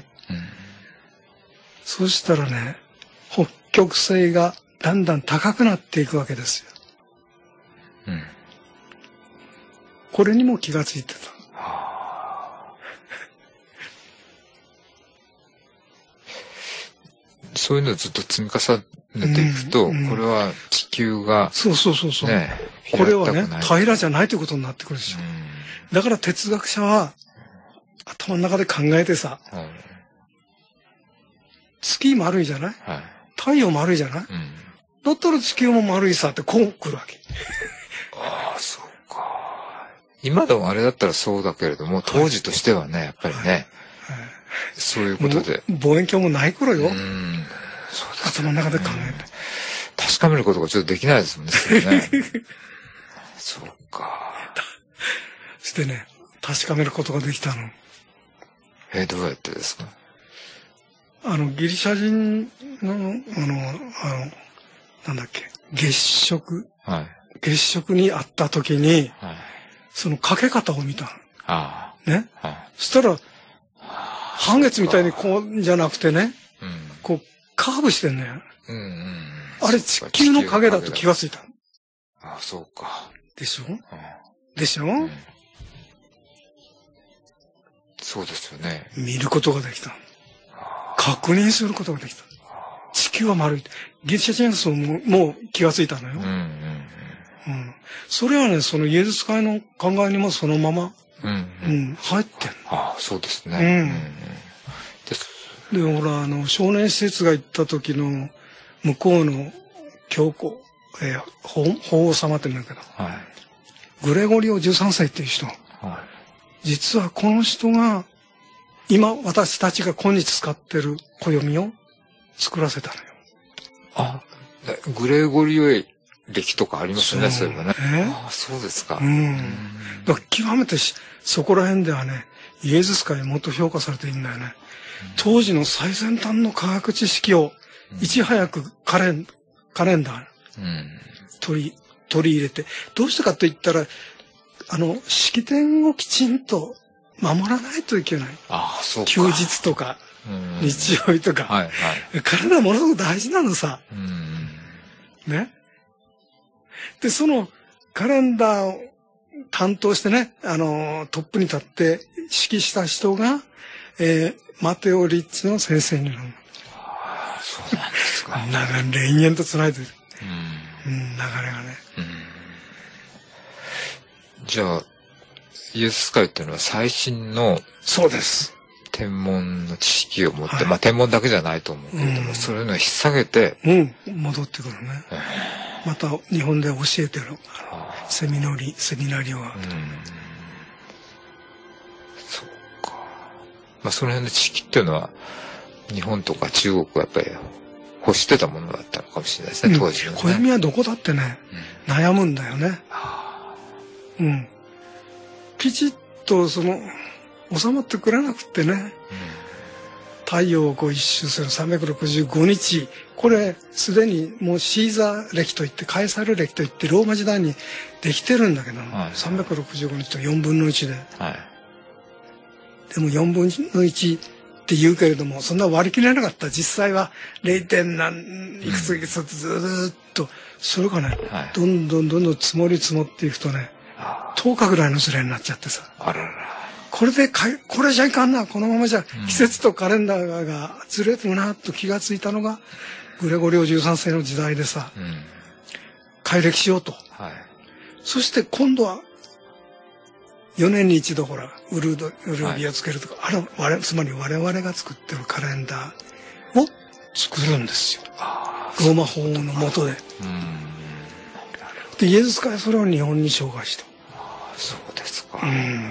そうしたらね、北極星がだんだん高くなっていくわけですよ。うん、これにも気がついてた。はあ、 そういうのをずっと積み重ねていくと、うんうん、これは地球が、 そうそうそうそう。ね、これはね、平らじゃないということになってくるでしょ。うん、だから哲学者は、頭の中で考えてさ、 月丸いじゃない、はい、太陽丸いじゃない、うん、だったら地球も丸いさってこう来るわけ。 ああ、そうか。今でもあれだったらそうだけれども、当時としてはね、やっぱりね、はいはい、そういうことで。 望遠鏡もない頃よ。うん。そうです、ね。頭の中で考えて。 確かめることがちょっとできないですもんね、それね。そうか。 そしてね、確かめることができたの。 えー、どうやってですか？ あの、ギリシャ人の、あの、あの、なんだっけ、月食。はい。月食に会った時に、はい、そのかけ方を見たの。ああ。ね。はい。そしたら、半月みたいにこうじゃなくてね、うん、こう、カーブしてんのよ。うんうん。あれ地球の影だと気がついた。 ああ、そうか。 でしょ、うん、でしょ、うん、 そうですよね。 見ることができた。確認することができた。地球は丸い。ギリシャ人層ももう気がついたのよ。うんうんうんうん、それはね、そのイエズス会の考えにもそのまま、うんうんうん、入ってんの。 ああ、そうですね。うんうん、で、ほら、あの、少年施設が行った時の向こうの教皇、えー、法法皇様って言うんだけど、はい、グレゴリオじゅうさん世っていう人、はい、実はこの人が今私たちが今日使ってる暦を作らせたのよ。 あ、グレゴリオ歴とかありますよね、そういえばね。ああ、そうですか。うん。 だから極めてそこら辺ではね、イエズス会もっと評価されていいんだよね。うん、当時の最先端の科学知識をいち早くカレン、カレンダー、うん、取り、取り入れて、どうしてかと言ったら、あの、式典をきちんと守らないといけない。ああ、そうか。休日とか、日曜日とか。はいはい。体はものすごく大事なのさ。うん、ね。で、そのカレンダーを担当してね、あの、トップに立って指揮した人が、えー、マテオ・リッチの先生になる。 ああ、そうなんですか。 長い、連々と繋いでる。うん、うん、流れがね。うん、 じゃあ、イエス会っていうのは最新のそうです天文の知識を持って、はい、まあ天文だけじゃないと思うけれども、うん、そういうのを引っ提げて、 うん、戻ってくるね。また日本で教えてるセミナリセミナリオは、うん、 そうか。まあその辺の知識っていうのは日本とか中国はやっぱり欲してたものだったのかもしれないですね、当時のね。 暦はどこだってね、うん、悩むんだよね。うん。きちっとその収まってくれなくってね、うん、太陽をこう一周するさんびゃくろくじゅうごにち、これすでにもうシーザー暦といってカエサル暦といってローマ時代にできてるんだけど、はい、さんびゃくろくじゅうごにちとよんぶんのいちで、はい、でもよんぶんのいちって言うけれどもそんな割り切れなかった。実際は れい. 何いくついくつずーっとそれがね、はい、どんどんどんどん積もり積もっていくとね、とおかぐらいのズレになっちゃってさ。あらら。これでかい、これじゃいかんな、このままじゃ、うん、季節とカレンダーがずれてるな、と気がついたのが、グレゴリオじゅうさん世の時代でさ、うん、改暦しようと。はい、そして今度は、よねんに一度ほら、ウルード、ウルービをつけるとか、はい、あれ、つまり我々が作ってるカレンダーを作るんですよ。ローマ法王の下で。うんで、イエズス会はそれを日本に紹介した。 ああ、そうですか。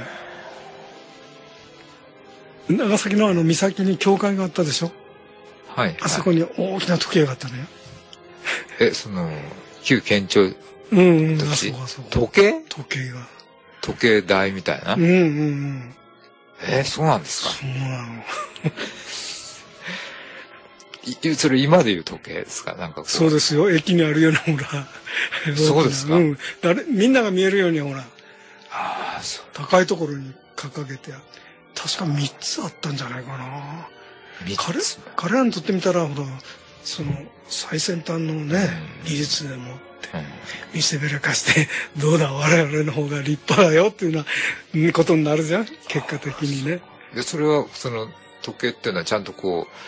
うん。長崎のあの岬に教会があったでしょ。はい。あそこに大きな時計があったのよ。 え、その、旧県庁。 うんうん、あそこあそこ。 時計時計が。 時計台みたいな。 うんうんうん。 えー、そうなんですか。 そうなの。 それ今でいう時計ですか？なんかこう。 そうですよ。駅にあるようなほら。 そうですか。 うん。誰、みんなが見えるようにほら。 ああ、そう。 高いところに掲げて、確かみっつあったんじゃないかな。みっつ？彼、彼らにとってみたらほら、その最先端のね、うん、技術でもって、うん、見せびらかして、どうだ、我々の方が立派だよっていうようなことになるじゃん。結果的にね。 で、それは、その時計っていうのはちゃんとこう、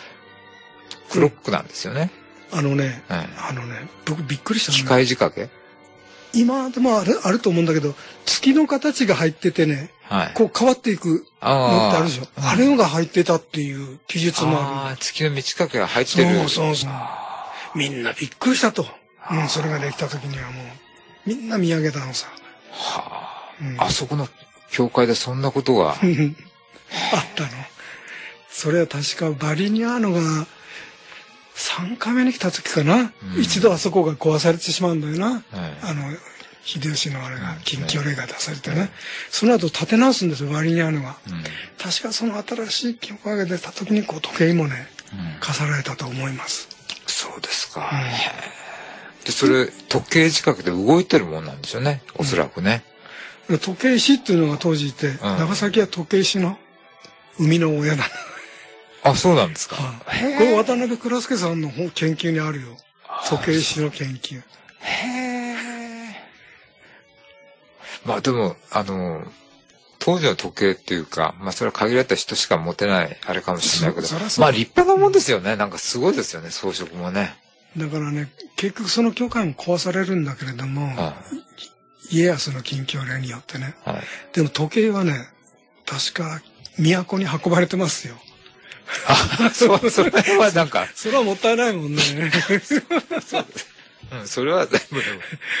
クロックなんですよね。 うん、あのね、うん、あのね、僕びっくりしたの機械仕掛け？ 今でもある、あると思うんだけど、月の形が入っててね、はい、こう変わっていくのってあるでしょ。あ, あれのが入ってたっていう記述もある。ああ、 月の満ち欠けが入ってる。 そうそうそう。みんなびっくりしたと。うん、それができた時にはもう、みんな見上げたのさ。 はあ、うん、あそこの教会でそんなことが。あったの。それは確かバリニャーノがさんかいめに来た時かな。うん、一度あそこが壊されてしまうんだよな。はい、あの、秀吉のあれが、禁教令が出されてね。はい、その後建て直すんですよ、バリニャーノが。うん、確かその新しい教会が出た時にこう時計もね、うん、飾られたと思います。 そうですか。うん、で、それ、時計仕掛けで動いてるもんなんですよね、おそらくね。 うん、時計師っていうのが当時いて、うん、長崎は時計師の生みの親なの。 あ、そうなんですか。はあ、これ渡辺倉助さんの研究にあるよ。時計師の研究。へえ。まあでも、あの、当時の時計っていうか、まあそれは限られた人しか持てないあれかもしれないけど、まあ立派なもんですよね。なんかすごいですよね、装飾もね。 だからね、結局その教会も壊されるんだけれども、はあ、家康の禁教令によってね。はい、でも時計はね、確か都に運ばれてますよ。 あ、そう、それはなんか。 それはもったいないもんね。 そううん、それは全部、うん、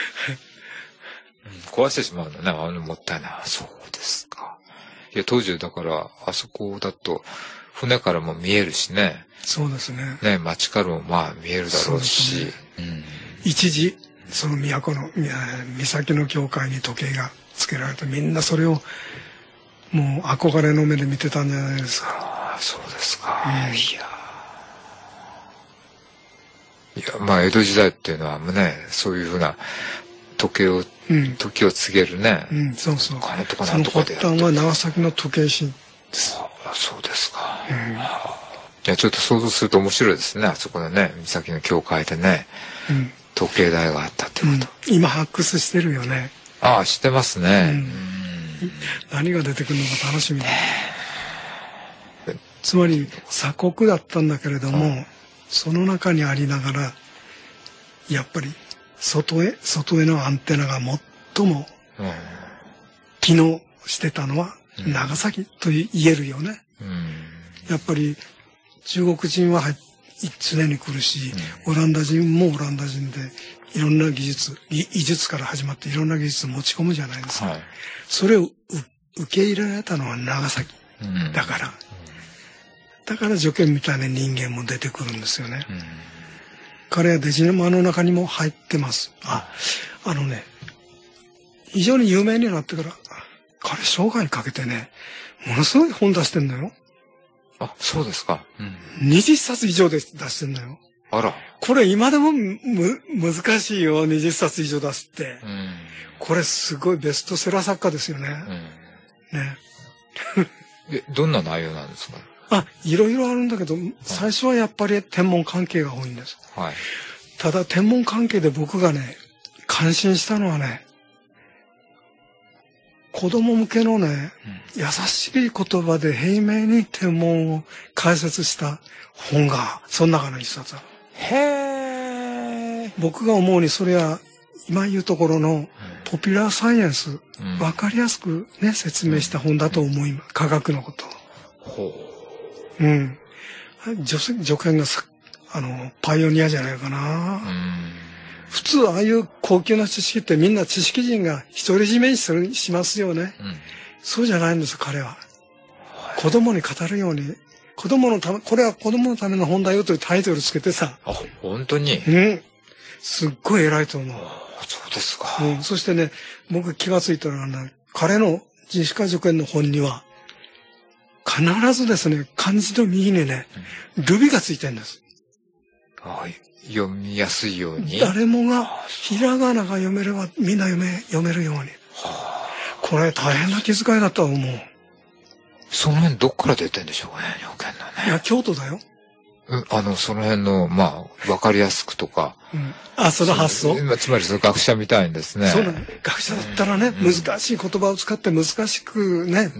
壊してしまうのね。あの、もったいない。そうですか。いや、当時だから、あそこだと、船からも見えるしね。 そうですね。 ね、街からもまあ見えるだろうし。ねうん、 一時、その都の、岬の教会に時計がつけられて、みんなそれを、もう憧れの目で見てたんじゃないですか。 そうですか。うん、いや。いや、まあ、江戸時代っていうのはね、そういうふうな時計を、うん、時を告げるね。 うん、そうそう。 金とかなんとかでやって。 その発端は長崎の時計師です。 あ、そうですか。うん、いや、ちょっと想像すると面白いですね。あそこのね、岬の教会でね、うん、時計台があったってこと。 うん、今発掘してるよね。 ああ、知ってますね。うん、 何が出てくるのか楽しみだ。つまり鎖国だったんだけれども、うん、その中にありながら、やっぱり外へ、外へのアンテナが最も機能してたのは長崎と言えるよね。うん、やっぱり中国人は常に来るし、うん、オランダ人もオランダ人でいろんな技術、技術から始まっていろんな技術を持ち込むじゃないですか。はい、それを受け入れられたのは長崎だから。うんだから助剣みたいな人間も出てくるんですよね。うん、彼はデジネマの中にも入ってます。あ、あのね、非常に有名になってから、彼生涯かけてね、ものすごい本出してんのよ。 あ、そうですか。 うん、にじゅっさつ以上で出してんのよ。 あら。 これ今でもむ、難しいよ、にじゅっさつ以上出すって。うん、これすごいベストセラー作家ですよね。うん、ね。 え、どんな内容なんですか？ あ、いろいろあるんだけど、最初はやっぱり天文関係が多いんです。はい。ただ天文関係で僕がね、感心したのはね、子供向けのね、うん、優しい言葉で平明に天文を解説した本が、その中の一冊ある。へー。僕が思うにそれは、今言うところのポピュラーサイエンス、うん、わかりやすくね、説明した本だと思います。科学のことを。ほう。うん。助助剣がさ、あの、パイオニアじゃないかな。うん、普通、ああいう高級な知識ってみんな知識人が独り占めにする、しますよね。うん、そうじゃないんですよ、彼は。はい、子供に語るように、子供のため、これは子供のための本だよというタイトルつけてさ。 あ、本当に？ うん。すっごい偉いと思う。 そうですか。 うん。そしてね、僕気がついたのはね、彼の自主化助剣の本には、必ずですね、漢字の右にね、ルビがついてるんです。 はい。読みやすいように。 誰もが、ひらがなが読めれば、みんな読め、読めるように。これ大変な気遣いだとは思う。 その辺どっから出てんでしょうね、条件のね。 いや、京都だよ。 うん、あの、その辺の、まあ、わかりやすくとか。 うん、あ、その発想つまりその学者みたいにですね。 そうなの。学者だったらね、うん、難しい言葉を使って難しくね、うん、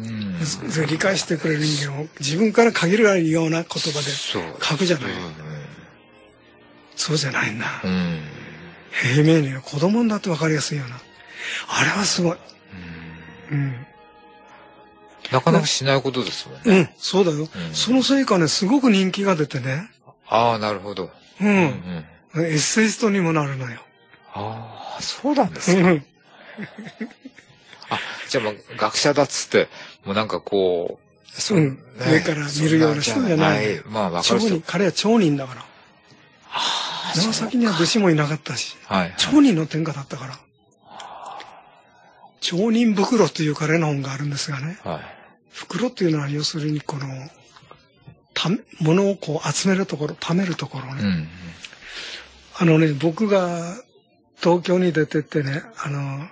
理解してくれる人間を自分から限られるような言葉で書くじゃない。そう、うん、そうじゃないんだ。うん、 平面に子供にだってわかりやすいような。あれはすごい。うん。うん、 なかなかしないことですもんね。 うん、そうだよ。うん、そのせいかね、すごく人気が出てね。 ああ、なるほど。 うん。うんうん、エッセイストにもなるのよ。 ああ、そうなんですか。うん、あ、じゃあもう学者だっつって、もうなんかこう、 そう、ね、うん、上から見るような人じゃない。 まあわかる人。 彼は町人だから。長崎には武士もいなかったし、はいはい、町人の天下だったから。町人袋という彼の本があるんですがね。はい、袋っていうのは要するにこの、た物をこう集めるところ、貯めるところね。うんうん、あのね、僕が東京に出てってね、あの、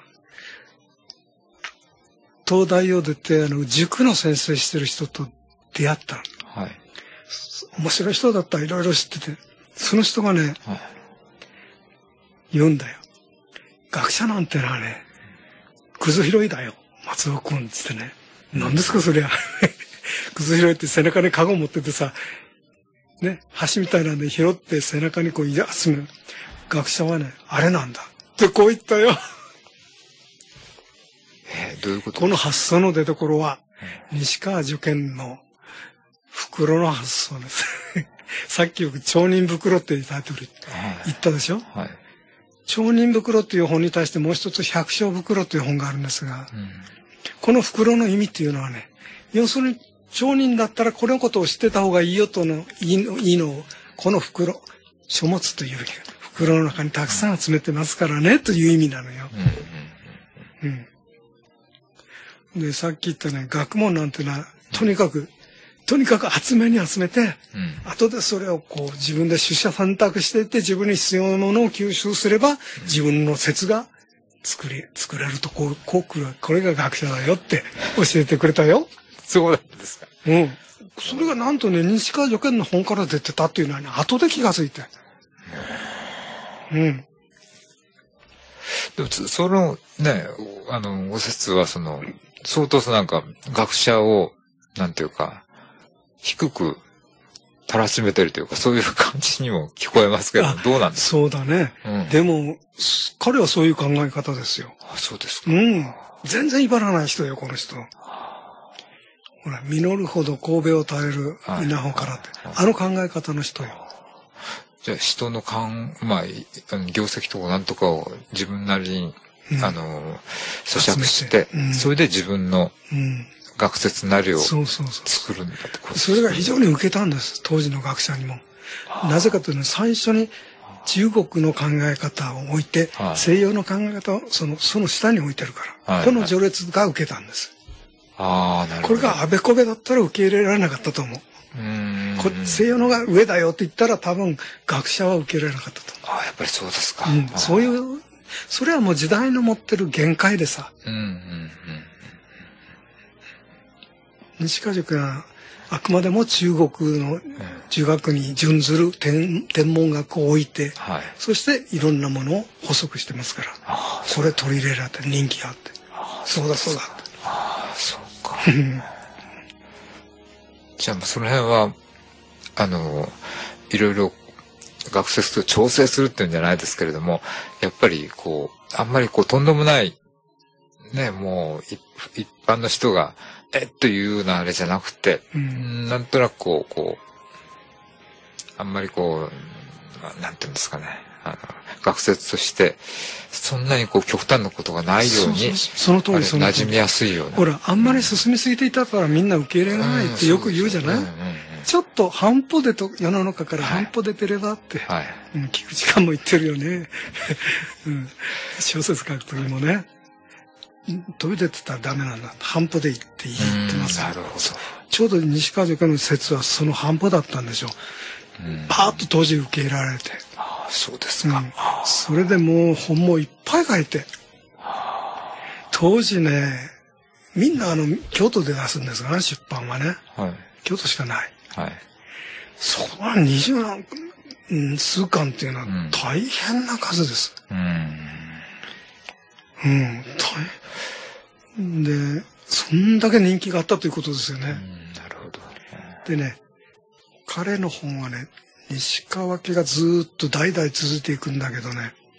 東大を出て、あの、塾の先生してる人と出会ったの。はい。面白い人だったらいろいろ知ってて、その人がね、はい、言うんだよ。学者なんてのはね、くず拾いだよ、松尾くんつってね。何ですかそりゃ。くず拾いって背中にカゴ持っててさ、ね、橋みたいなんで拾って背中にこう集める。学者はね、あれなんだ。ってこう言ったよ。 えー、どういうことこの発想の出所は、西川受験の袋の発想です。さっきよく町人袋ってタイトル言ったでしょ、はい、町人袋っていう本に対してもう一つ百姓袋という本があるんですが、うん、この袋の意味っていうのはね、要するに町人だったらこのことを知ってた方がいいよとの、いいの、いいのを、この袋、書物という袋の中にたくさん集めてますからね、という意味なのよ。うん。うん、で、さっき言ったね、学問なんてのは、とにかく、とにかく集めに集めて、うん、後でそれをこう自分で取捨選択していって自分に必要なものを吸収すれば、自分の説が作り、作れるとこう、こう来る。これが学者だよって教えてくれたよ。 そうなんですか。 うん。それがなんとね、西川受験の本から出てたっていうのはね、後で気がついて。うん。 でも、そのね、あの、ご説はその、相当なんか、学者を、なんていうか、低くたらしめてるというか、そういう感じにも聞こえますけど、どうなんですか？ そうだね。うん、でも、彼はそういう考え方ですよ。 あ、そうですか。 うん。全然威張らない人よ、この人。ほら、実るほど神戸を垂れる稲穂からって、はいはい、あの考え方の人よ。 じゃあ人の勘、まあ、業績とかなんとかを自分なりに、うん、あの、咀嚼して、うん、それで自分の学説なりを作るんだってことですね。 それが非常に受けたんです、当時の学者にも。なぜかというと、最初に中国の考え方を置いて、西洋の考え方をその、その下に置いてるから、はいはい、この序列が受けたんです。 ああ、なるほど。 これがあべこべだったら受け入れられなかったと思う。うんこ西洋のが上だよって言ったら多分学者は受け入れなかったと思う。 ああ、やっぱりそうですか。 うん、そういう、それはもう時代の持ってる限界でさ。うんうんうん、西川塾はあくまでも中国の儒学に準ずる 天, 天文学を置いて、はい、そしていろんなものを補足してますから。あそれ取り入れられて人気があって。あそうだそうだって。 ああ、そうか。じゃあ、その辺は、あの、いろいろ学説と調整するっていうんじゃないですけれども、やっぱりこう、あんまりこう、とんでもない、ね、もう、一般の人が、えっというようなあれじゃなくて、うん、なんとなくこう、こう、あんまりこう、なんていうんですかね、あの、学説として、そんなにこう極端なことがないように、 その通り、その通り。 馴染みやすいような。 ほら、あんまり進みすぎていたからみんな受け入れがないってよく言うじゃない、ちょっと半歩でと、世の中から半歩出てればって、はいうん、聞く時間も言ってるよね。うん、小説書くときもね、飛び出てたらダメなんだ。半歩で行っていいって言ってますよ。なるほど。ちょうど西川塾の説はその半歩だったんでしょう。パーッと当時受け入れられて。 ああ、そうですか、うん。 それでもう本もいっぱい書いて。当時ね、みんなあの、京都で出すんですがね、出版はね。はい、京都しかない。はい、そこは二十何、うん、数巻っていうのは大変な数です。うん。うん、大変。で、そんだけ人気があったということですよね。うん、 なるほど。 でね、彼の本はね、西川家がずーっと代々続いていくんだけどね、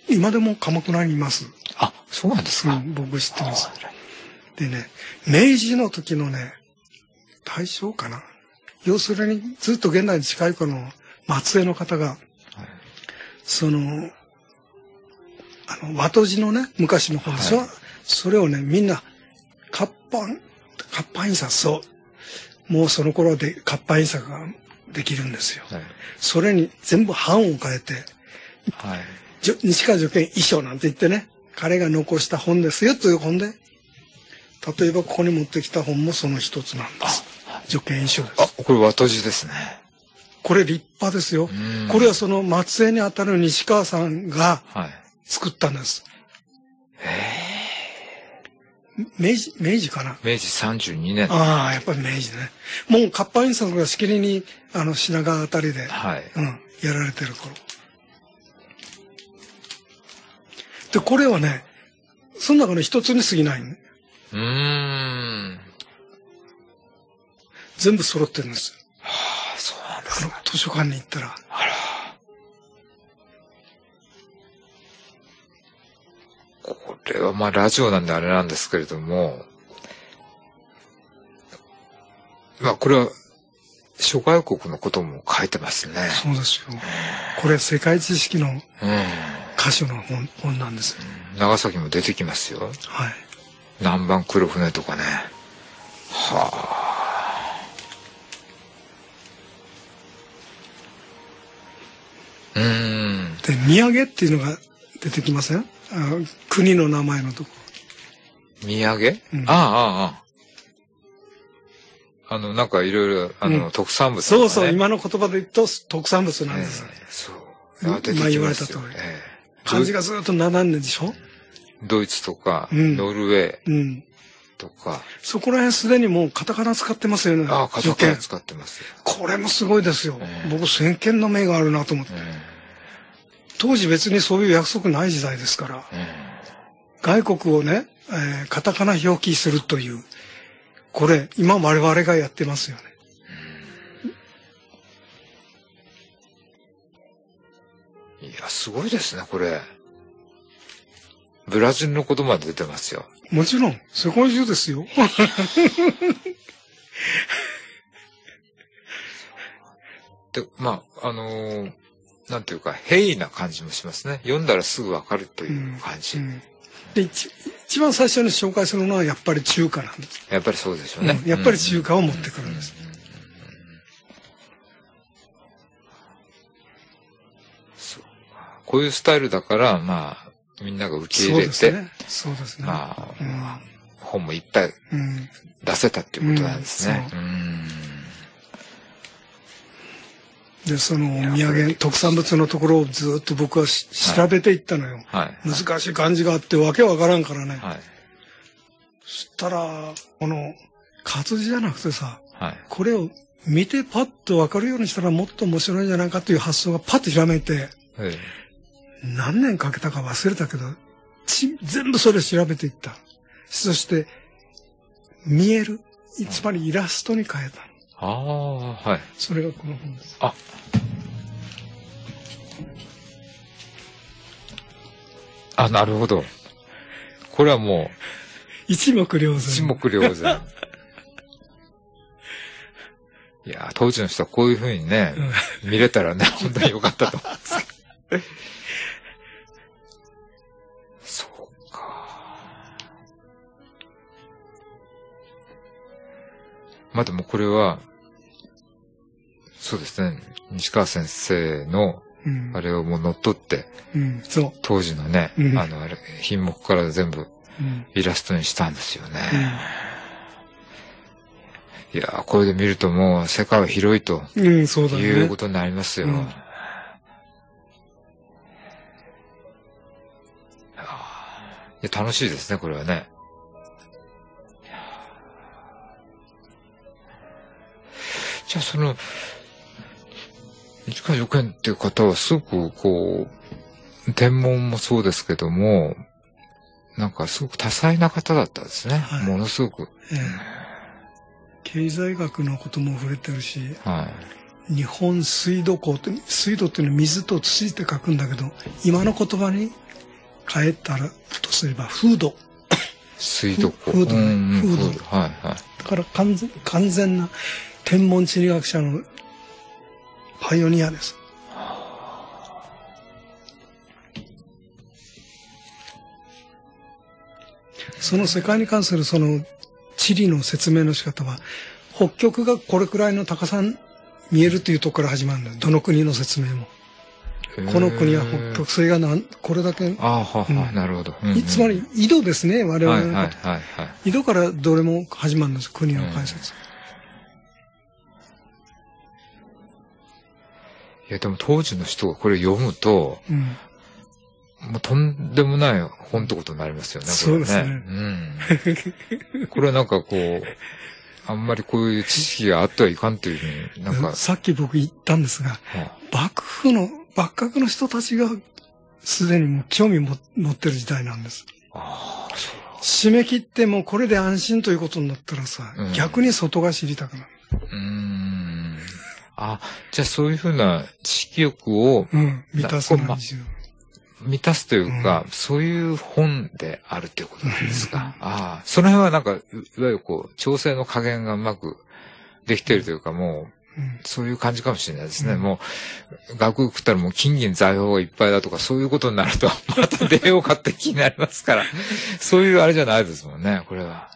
今でも鎌倉にいます。 あ、そうなんですか。 うん、僕知ってます。でね、明治の時のね、大正かな。要するに、ずっと現代に近い頃の末裔の方が、はい、その、あの、和とじのね、昔の本でしょ、はい、それをね、みんな、活版、活版印刷を、もうその頃で活版印刷ができるんですよ。はい、それに全部版を変えて、はい、西川助賢遺書なんて言ってね、彼が残した本ですよという本で、例えばここに持ってきた本もその一つなんです。助賢遺書です。 あ、これ和とじですね。 これ立派ですよ。これはその末裔にあたる西川さんが作ったんです。 はい、へ明治、明治かな。 明治さんじゅうにねん。 ああ、やっぱり明治ね。もう活版印刷がしきりに、あの、品川あたりで、はい、うん、やられてる頃。で、これはね、その中の一つに過ぎないね。 うーん。 全部揃ってるんですよ。 はあ、そうなんですか。 あの、図書館に行ったら。 あら。これはまあラジオなんであれなんですけれども、まあこれは諸外国のことも書いてますね。 そうですよ。これ世界知識の箇所の本、本なんですよ。 長崎も出てきますよ。 はい。 南蛮黒船とかね。はあ。うーん。 で、土産っていうのが出てきません？あ、国の名前のとこ。 土産？うん、ああ、ああ。あの、なんかいろいろ、あの、うん、特産物、ね。 そうそう、今の言葉で言うと特産物なんです。 えー、そう。あ、出てきますよ。 今言われた通り。えー、漢字がずっと並んでるでしょ？ ドイツとか、うん、ノルウェーとか、うん。 そこら辺すでにもうカタカナ使ってますよね。 ああ、カタカナ使ってます。 これもすごいですよ。えー、僕、先見の明があるなと思って。えー、当時別にそういう約束ない時代ですから。えー、外国をね、えー、カタカナ表記するという。これ、今我々がやってますよね。 うん、いや、すごいですね、これ。ブラジルのことまで出てますよ。 もちろん、世界中ですよ。 で、まあ、あのー、なんていうか、平易な感じもしますね。読んだらすぐわかるという感じ。うんうん、 で一、一番最初に紹介するのはやっぱり中華なんです。 やっぱりそうでしょうね。 うん、やっぱり中華を持ってくるんです。 こういうスタイルだから、まあ、みんなが受け入れて、 そうですね。そうですね。 まあ、うん、本もいっぱい出せたっていうことなんですね。うんうん、 で、そのお土産、特産物のところをずっと僕は調べていったのよ。はいはい、難しい漢字があってわけわからんからね。はい、そしたら、この活字じゃなくてさ、はい、これを見てパッとわかるようにしたらもっと面白いんじゃないかという発想がパッとひらめいて、はい、何年かけたか忘れたけど、ち全部それを調べていった。そして、見える、つまりイラストに変えた。 ああ、はい。 それがこの本です。 あ。あ、なるほど。これはもう。 一目瞭然。 一目瞭然。いや、当時の人はこういうふうにね、うん、見れたらね、本当によかったと思うんですけど。そうか。まあでもこれは、そうですね、西川先生の、あれをもう乗っ取って、 うん、そう。 当時のね、うん、あの、あれ、品目から全部イラストにしたんですよね。うん、いやー、これで見るともう世界は広いと、うん、そうだね、いうことになりますよ。うん、いや楽しいですね、これはね。じゃあその、西川助賢っていう方はすごくこう、天文もそうですけども、なんかすごく多彩な方だったんですね。はい、ものすごく、ええ。 経済学のことも触れてるし、はい、日本水土工って、水土っていうのは水と土って書くんだけど、今の言葉に帰ったらとすれば、風土。 水道庫。 風土ね。風土。 はいはい。 だから完全、完全な天文地理学者のパイオニアです。その世界に関するその地理の説明の仕方は、北極がこれくらいの高さに見えるというところから始まるんだよ。どの国の説明も。この国は北極星がなんこれだけ。 ああ、はは、うん、なるほど。うんうん、 つまり緯度ですね、我々の。 はいはいはい、はい。 緯度からどれも始まるんです、国の解説。 いや、でも当時の人がこれ読むと、うん、もうとんでもない本ってことになりますよね、これね。 そうですね。 うん。これはなんかこう、あんまりこういう知識があってはいかんというふうに、なんか。 さっき僕言ったんですが、はあ、幕府の、幕閣の人たちがすでにもう興味も持ってる時代なんです。 ああ、そう。 締め切ってもこれで安心ということになったらさ、うん、逆に外が知りたくなる。 うーん。あ、じゃあそういうふうな知識欲を、 うん、満たすのにしよう。満たすというか、うん、そういう本であるということなんですか。ああ、その辺はなんか、いわゆるこう、調整の加減がうまくできているというか、もう、うん、そういう感じかもしれないですね。うん、もう、学食ったらもう金銀財宝がいっぱいだとか、そういうことになると、また出ようかって気になりますから、そういうあれじゃないですもんね、これは。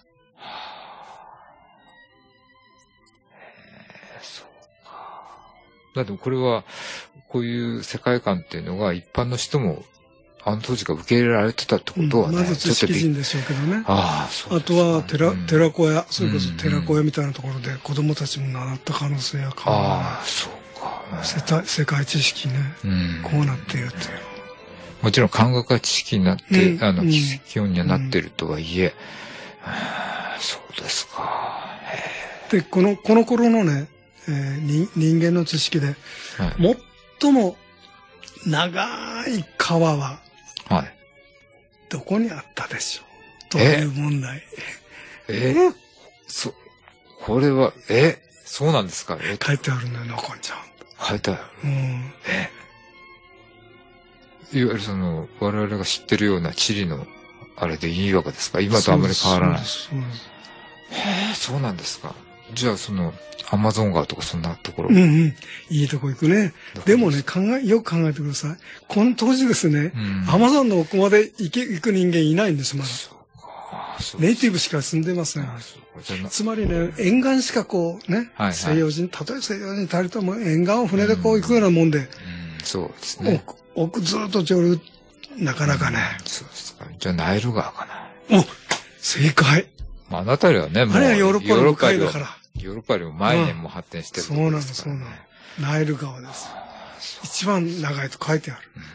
そうか。だってこれは、こういう世界観っていうのが一般の人も、あの当時が受け入れられてたってことはね。 うん、まず知識人でしょうけどね。 ああ、そうですね。あとは寺、うん、寺子屋、それこそ寺子屋みたいなところで子供たちも習った可能性は変わらない。 ああ、そうか。 世界、世界知識ね、うん。こうなっているっていう。 もちろん漢学が知識になって、うん、あの、基本にはなっているとはいえ、うん、そうですか。 で、この、この頃のね、えー、人間の知識で、はい、最も長い川は、 はい。 どこにあったでしょうという問題。 ええー、そ、これは、えそうなんですかえ書いてあるんだよ、中ちゃん。 書いてある。 うん。 えいわゆるその、我々が知ってるような地理の、あれでいいわけですか今とあまり変わらない。 そうです。 へえ、そうなんですか。じゃあその、アマゾン川とかそんなところ。 うんうん。いいとこ行くね。でもね、考え、よく考えてください。この当時ですね、うん、アマゾンの奥まで行け、行く人間いないんです、まだ。そうか。そうネイティブしか住んでません。つまりね、沿岸しかこうね、はいはい、西洋人、例えば西洋人足りとも沿岸を船でこう行くようなもんで。うん、うん、 そうですね。 奥、奥ずっと上流、なかなかね、 うん。そうですか。じゃあナイル川かな。 お正解。 まあ、あなたりはね、もう。 あれはヨーロッパの向かいだから。 ヨーロッパよりも前にも発展してる、ねうん、そうなんです、そうなんです。ナイル川です。一番長いと書いてある。うん、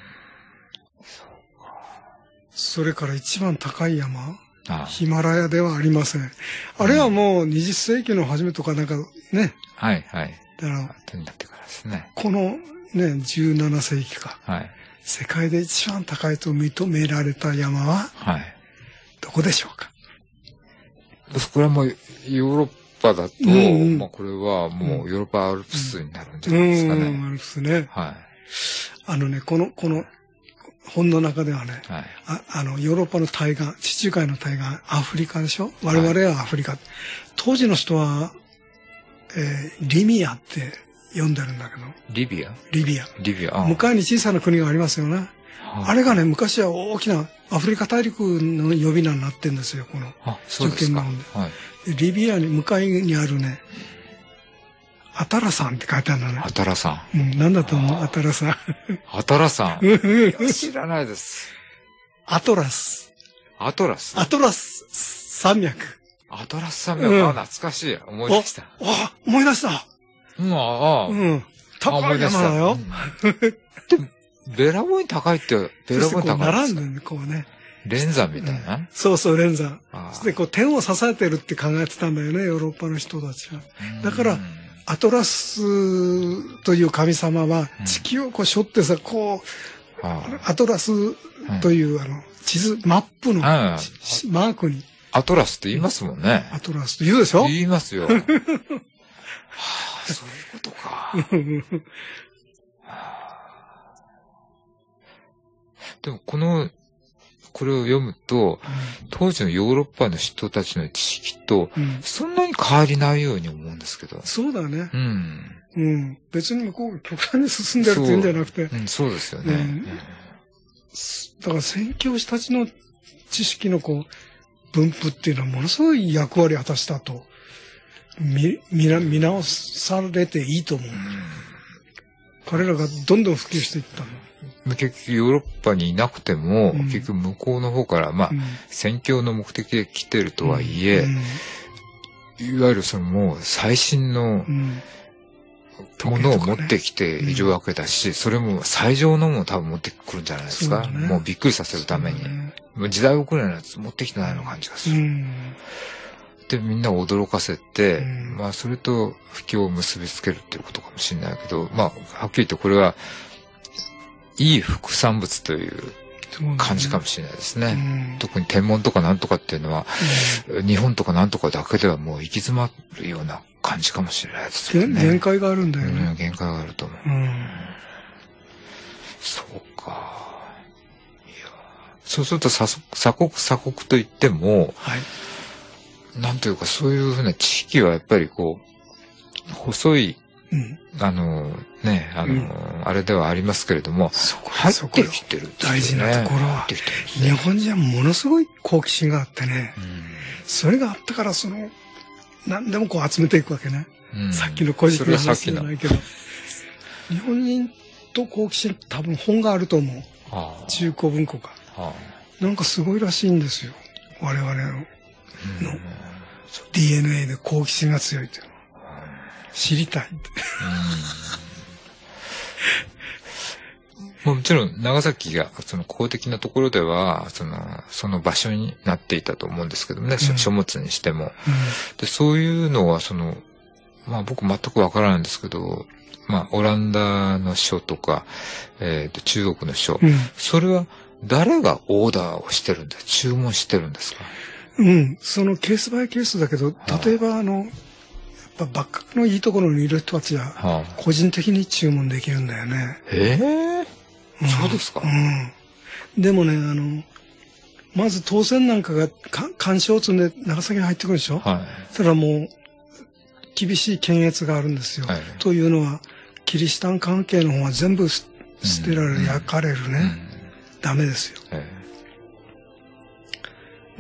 そうか。それから一番高い山ああヒマラヤではありません。あれはもうにじゅっせいきの初めとかなんかね。 はいはい。 だから、 後になってからですね。 このね、じゅうななせいきか。 はい。 世界で一番高いと認められた山は、 はい。 どこでしょうか。 これはもうヨーロッパだと、うんうん、まあこれはもうヨーロッパアルプスになるんじゃないですかね。 うん、アルプスね。 はい。 あのね、この、この本の中ではね、はい、あ, あの、ヨーロッパの対岸、地中海の対岸、アフリカでしょ我々はアフリカ。はい、当時の人は、えー、リミアって呼んでるんだけど。 リビアリビア。 リビア。 向かいに小さな国がありますよね。はあ、あれがね、昔は大きなアフリカ大陸の呼び名になってるんですよ、この。 あ、そうですか。はい。 リビアに向かいにあるね、アタラ山って書いてあるのね。 アタラ山。 うん、なんだと思うアタラ山。 アタラ山。知らないです。 アトラス。 アトラスアトラス山脈。 アトラス山脈。うん、あ、懐かしい。思い出した。 あ、思い出した。 うん、ああ。 うん。高い山だよ。 でも、ベラボーに高いって、ベラボーに高いんですか。 並んでるね、こうね。 連山みたいな、うん、 そうそう、連山。そしてこう天を支えてるって考えてたんだよね、ヨーロッパの人たちは。だから、アトラスという神様は地球をこう背負ってさ、こう、うん、アトラスというあの地図、マップの、うん、マークに。 アトラスって言いますもんね。 アトラスって言うでしょ？ 言いますよ。はあ、そういうことか。でもこのこれを読むと、うん、当時のヨーロッパの人たちの知識と、そんなに変わりないように思うんですけど。 そうだね。 うん。 うん。別に向こうが極端に進んでるって言うんじゃなくて。 そう、うん、そうですよね。うん、だから宣教師たちの知識のこう、分布っていうのはものすごい役割を果たしたと、見、見な、見直されていいと思う。うん、彼らがどんどん普及していったの。 結局ヨーロッパにいなくても、うん、結局向こうの方から、まあ、うん、宣教の目的で来てるとはいえ、うん、いわゆるそのもう最新のものを持ってきているわけだし、それも最上のものを多分持ってくるんじゃないですか。ね、もうびっくりさせるために。ね、もう時代遅れのやつ持ってきてないような感じがする。うん、で、みんなを驚かせて、うん、まあそれと布教を結びつけるっていうことかもしれないけど、まあはっきり言ってこれは、いい副産物という感じかもしれないですね。うん、特に天文とかなんとかっていうのは、うん、日本とかなんとかだけではもう行き詰まるような感じかもしれないですね。 限界があるんだよね。 うん、限界があると思う。うん、そうか。いや、そうすると鎖国鎖国といっても、はい、なんというかそういうふうな知識はやっぱりこう、細い、うん、あの、ね、あの、うん、あれではありますけれども、入ってきてる、ね、 大事なところは、ね、日本人はものすごい好奇心があってね、うん、それがあったからその、何でもこう集めていくわけね。うん、さっきの古事記の話じゃないけど。日本人と好奇心多分本があると思う。はあ、中古文庫か、はあ。なんかすごいらしいんですよ。我々の、うん、の ディーエヌエー で好奇心が強いというのは。知りたいって。 もちろん長崎がその公的なところではそのその場所になっていたと思うんですけどもね、うん、書物にしても、うん、でそういうのはそのまあ僕全くわからないんですけど、まあオランダの書とか、えー、と中国の書、うん、それは誰がオーダーをしてるんです注文してるんですか？ うん、そのケースバイケースだけど、例えばあの幕閣のいいところにいる人たちは個人的に注文できるんだよね。 へえ、うん、そうですか。 うん。でもね、あの、まず当選なんかが干渉を積んで長崎に入ってくるでしょ。はい。それはもう厳しい検閲があるんですよ。はい、というのはキリシタン関係の方は全部捨てられる、うん、焼かれるね、うん。ダメですよ。はい、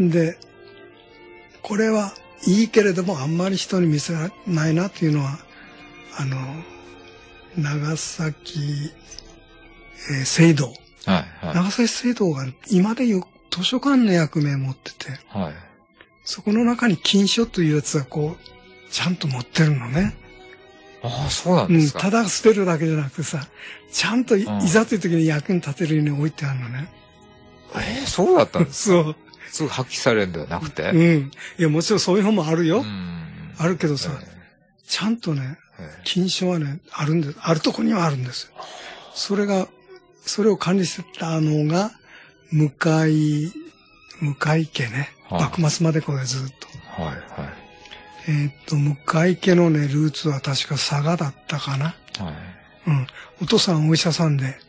で、これはいいけれどもあんまり人に見せないなっていうのは、あの、長崎、えー、聖堂。はいはい、長崎聖堂が今でいう図書館の役目を持ってて、はい、そこの中に禁書というやつがこう、ちゃんと持ってるのね。 ああ、そうなんですか。 うん、ただ捨てるだけじゃなくてさ、ちゃんといざという時に役に立てるように置いてあるのね。 えー、そうだったんですか？そう。すぐ発揮されるんではなくて、 うん。いや、もちろんそういう本もあるよ。うん、あるけどさ、えー、ちゃんとね、禁書はね、あるんです。あるとこにはあるんですよ。それが、それを管理してたのが、向井、向井家ね。はい、幕末までこれずっと。はいはい。えっと、向井家のね、ルーツは確か佐賀だったかな。はい。うん。お父さんお医者さんで、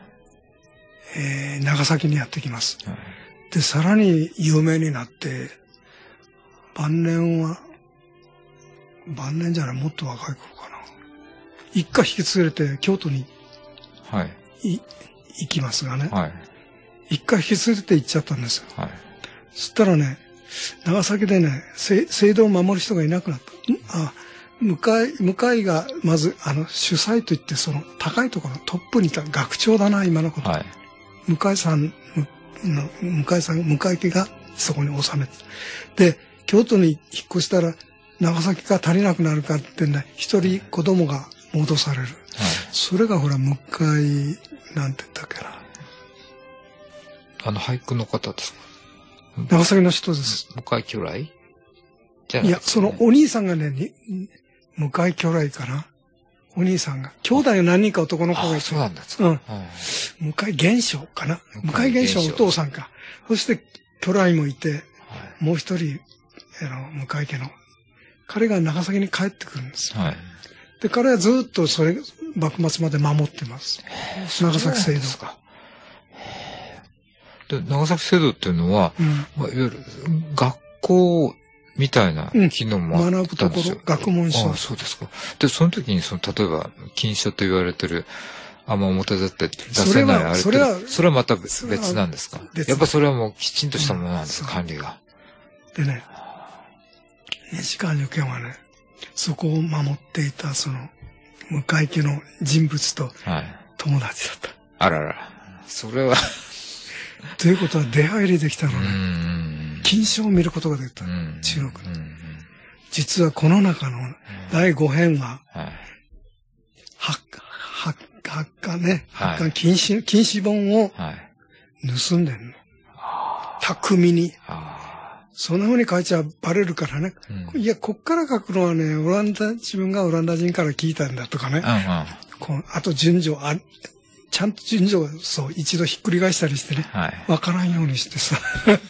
えー、長崎にやってきます。はい、で、さらに有名になって、晩年は、晩年じゃない、もっと若い頃かな。一家引き連れて京都に、はい。い、行きますがね。はい。一家引き連れて行っちゃったんですよ。はい。そしたらね、長崎でね、聖堂を守る人がいなくなった。あ、向井、向井が、まず、あの、主催といって、その、高いところのトップにいた学長だな、今のこと。はい。向井さん、の向井さん、向井家がそこに収めて。で、京都に引っ越したら、長崎が足りなくなるからってんで、一人子供が戻される。はい、それがほら、向井、なんて言ったっけな。 あの、俳句の方ですか？ 長崎の人です。 向井巨来じゃない、ね、 いや、そのお兄さんがね、向井巨来かな。お兄さんが。兄弟何人か男の子がいて。 そうなんですか。うん。 向井玄昌かな。向井玄昌お父さんか。そして、巨来もいて、はい、もう一人、あの、向井家の。彼が長崎に帰ってくるんですよ。はい。で、彼はずっとそれ、幕末まで守ってます。長崎聖堂。 で、長崎聖堂っていうのは、うん、まあ、いわゆる学校みたいな機能もあったんですよ。 うん、学ぶところ、学問書。 ああ、そうですか。で、その時に、その、例えば、禁書と言われてる、あんま表立って出せないあれって、それは、それはまた別なんですか？やっぱそれはもうきちんとしたものなんですか、うん、管理が。 でね、西川如見はね、そこを守っていた、その、向井家の人物と友達だった。はい、 あらら。それはということは出入りできたのね。禁書を見ることができた。中国の。実はこの中のだいご編は、八巻ね、八巻禁止、禁止本を盗んでんの。巧みに。そんな風に書いちゃバレるからね。うん、いや、こっから書くのはね、オランダ、自分がオランダ人から聞いたんだとかね。うんうん、こうあと順序、あ、ちゃんと順序をそう、一度ひっくり返したりしてね。わ、はい、からんようにしてさ。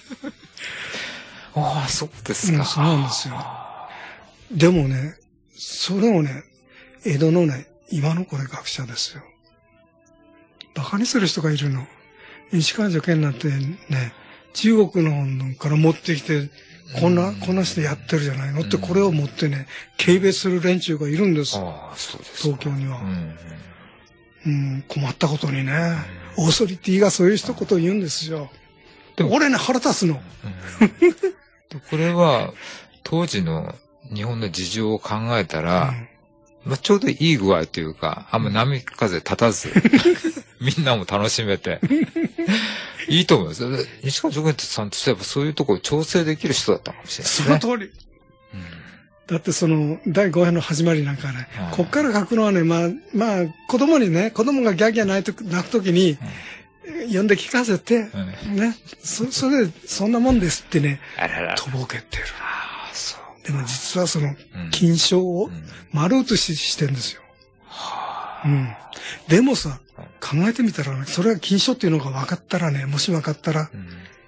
ああ、そうですか、 うん。そうなんですよ。でもね、それをね、江戸のね、今のこれ学者ですよ。馬鹿にする人がいるの。西川如見なんてね、中国の本から持ってきて、こんな、こんな人やってるじゃないのって、これを持ってね、軽蔑する連中がいるんです。ああ、そうです。東京には。うん、うん、困ったことにね、オーソリティがそういう一言を言うんですよ。でも俺ね、腹立つの。 うん、これは、当時の日本の事情を考えたら、うん、まあ、ちょうどいい具合というか、あんま波風立たず、みんなも楽しめて、いいと思います。西川如見さんとしてはそういうところを調整できる人だったかもしれないですね。 その通り。うん、だってその、だいご編の始まりなんかね、うん、こっから書くのはね、まあ、まあ、子供にね、子供がギャーギャー泣いて泣くときに、うん、読んで聞かせて、うん、ね、そ、それで、そんなもんですってね、あららとぼけてる。あそう。でも実はその、金賞を丸写ししてるんですよ。うん。うん、でもさ、考えてみたらね、それが禁書っていうのが分かったらね、もし分かったら。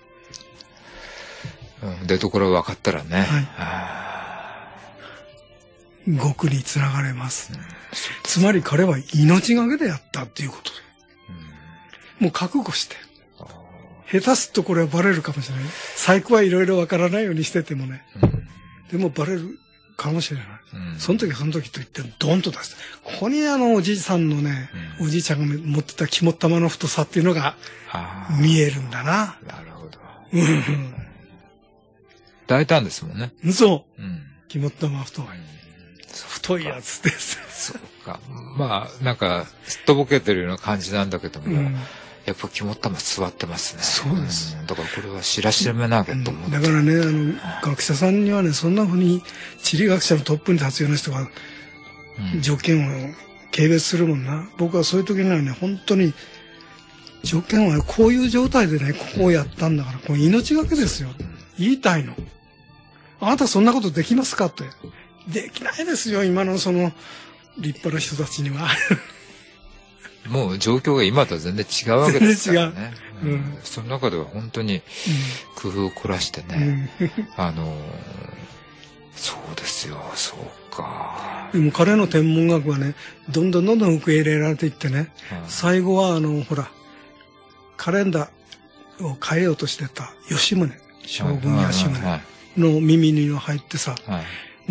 うん。出所分かったらね。 はい。獄につながれます。うん、つまり彼は命がけでやったっていうことで。うん、もう覚悟して。下手すっとこれはバレるかもしれない。細工はいろいろ分からないようにしててもね。うん、でもバレるかもしれない。うん、その時その時と言ってドンと出して。ここにあのおじいさんのね、うん、おじいちゃんが持ってた肝っ玉の太さっていうのが見えるんだな。 なるほど。大胆ですもんね。 そう。うん、肝っ玉太い。うん、太いやつです。 そうか。まあ、なんか、すっとぼけてるような感じなんだけども、うん、やっぱ肝っ玉座ってますね。 そうです。 うん、だからこれは知らしめなきゃと思って、 うん。だからね、あの、学者さんにはね、そんな風に地理学者のトップに立つような人が、条件を軽蔑するもんな。僕はそういう時にはね、本当に、条件はこういう状態でね、ここをやったんだから、これ命がけですよ。言いたいの。あなたそんなことできますかって。できないですよ、今のその、立派な人たちには。 もう状況が今とは全然違うわけですからね。 全然違う。うん、 その中では本当に工夫を凝らしてね。うん、あのー、そうですよ、そうか。 でも彼の天文学はね、どんどんどんどん受け入れられていってね、うん、最後はあの、ほら、カレンダーを変えようとしてた吉宗、将軍吉宗の耳に入ってさ、はい、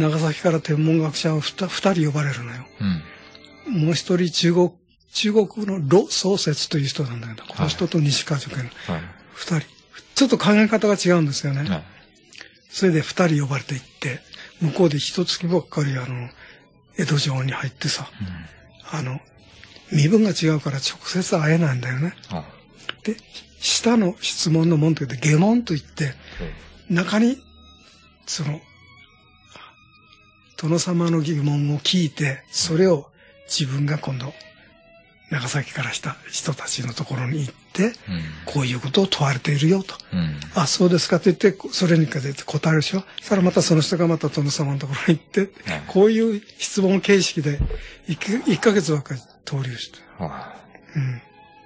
長崎から天文学者を二人呼ばれるのよ。うん、もう一人中国、中国の盧宗説という人なんだけど、この人と西川如見の二人。ちょっと考え方が違うんですよね。はい、それで二人呼ばれていって、向こうで一月ばっかりあの、江戸城に入ってさ、うん、あの、身分が違うから直接会えないんだよね。ああで、下の質問の問といって下問といって、うん、中に、その、殿様の疑問を聞いて、それを自分が今度、長崎からした人たちのところに行って、うん、こういうことを問われているよと。うん、あ、そうですかと言って、それにかけて答えるでしょ。そしたらまたその人がまた殿様のところに行って、うん、こういう質問形式でいっかげつばっかり通りをして。うん。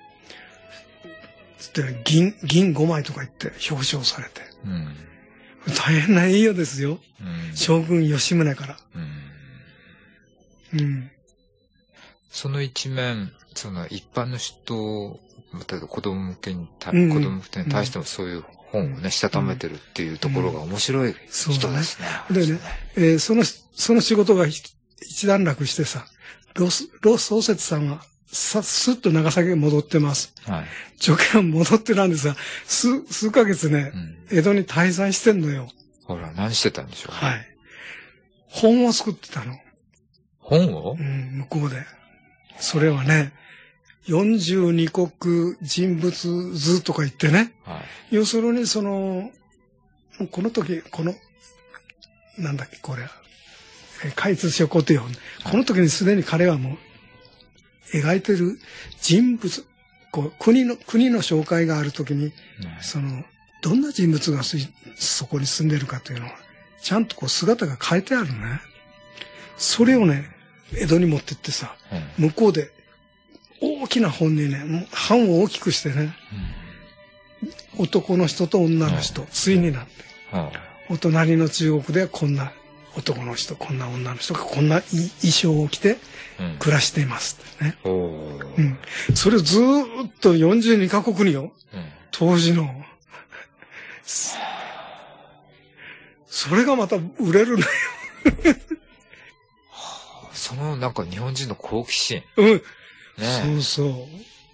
つって銀、銀ごまいとか言って表彰されて。うん、大変な栄誉ですよ。うん、将軍吉宗から。うん。 その一面、その一般の人例えば子供向けに、子供向けに対してもそういう本をね、したためてるっていうところが面白い人ですね。 でね、えー、その、その仕事が一段落してさ、ロス、ロス創設さんは、さ、すっと長崎に戻ってます。はい。助教戻ってなんですが、数、数ヶ月ね、うん、江戸に滞在してんのよ。 ほら、何してたんでしょう、ね、 はい。本を作ってたの。 本をうん、向こうで。それはね、よんじゅうに国人物図とか言ってね。はい。要するにその、この時、この、なんだっけ、これ、開通書庫という本。この時にすでに彼はもう、描いてる人物、こう、国の、国の紹介があるときに、うん、その、どんな人物がそこに住んでるかというのは、ちゃんとこう姿が変えてあるね。それをね、江戸に持ってってさ、うん、向こうで、大きな本にね、版を大きくしてね、うん、男の人と女の人、対になって、うん、お隣の中国ではこんな男の人、こんな女の人がこんな衣装を着て、暮らしていますってね、うんうん。それをずーっとよんじゅうにカ国によ、うん、当時の。それがまた売れるのよ。 そのなんか日本人の好奇心。 うん。ね、そうそう。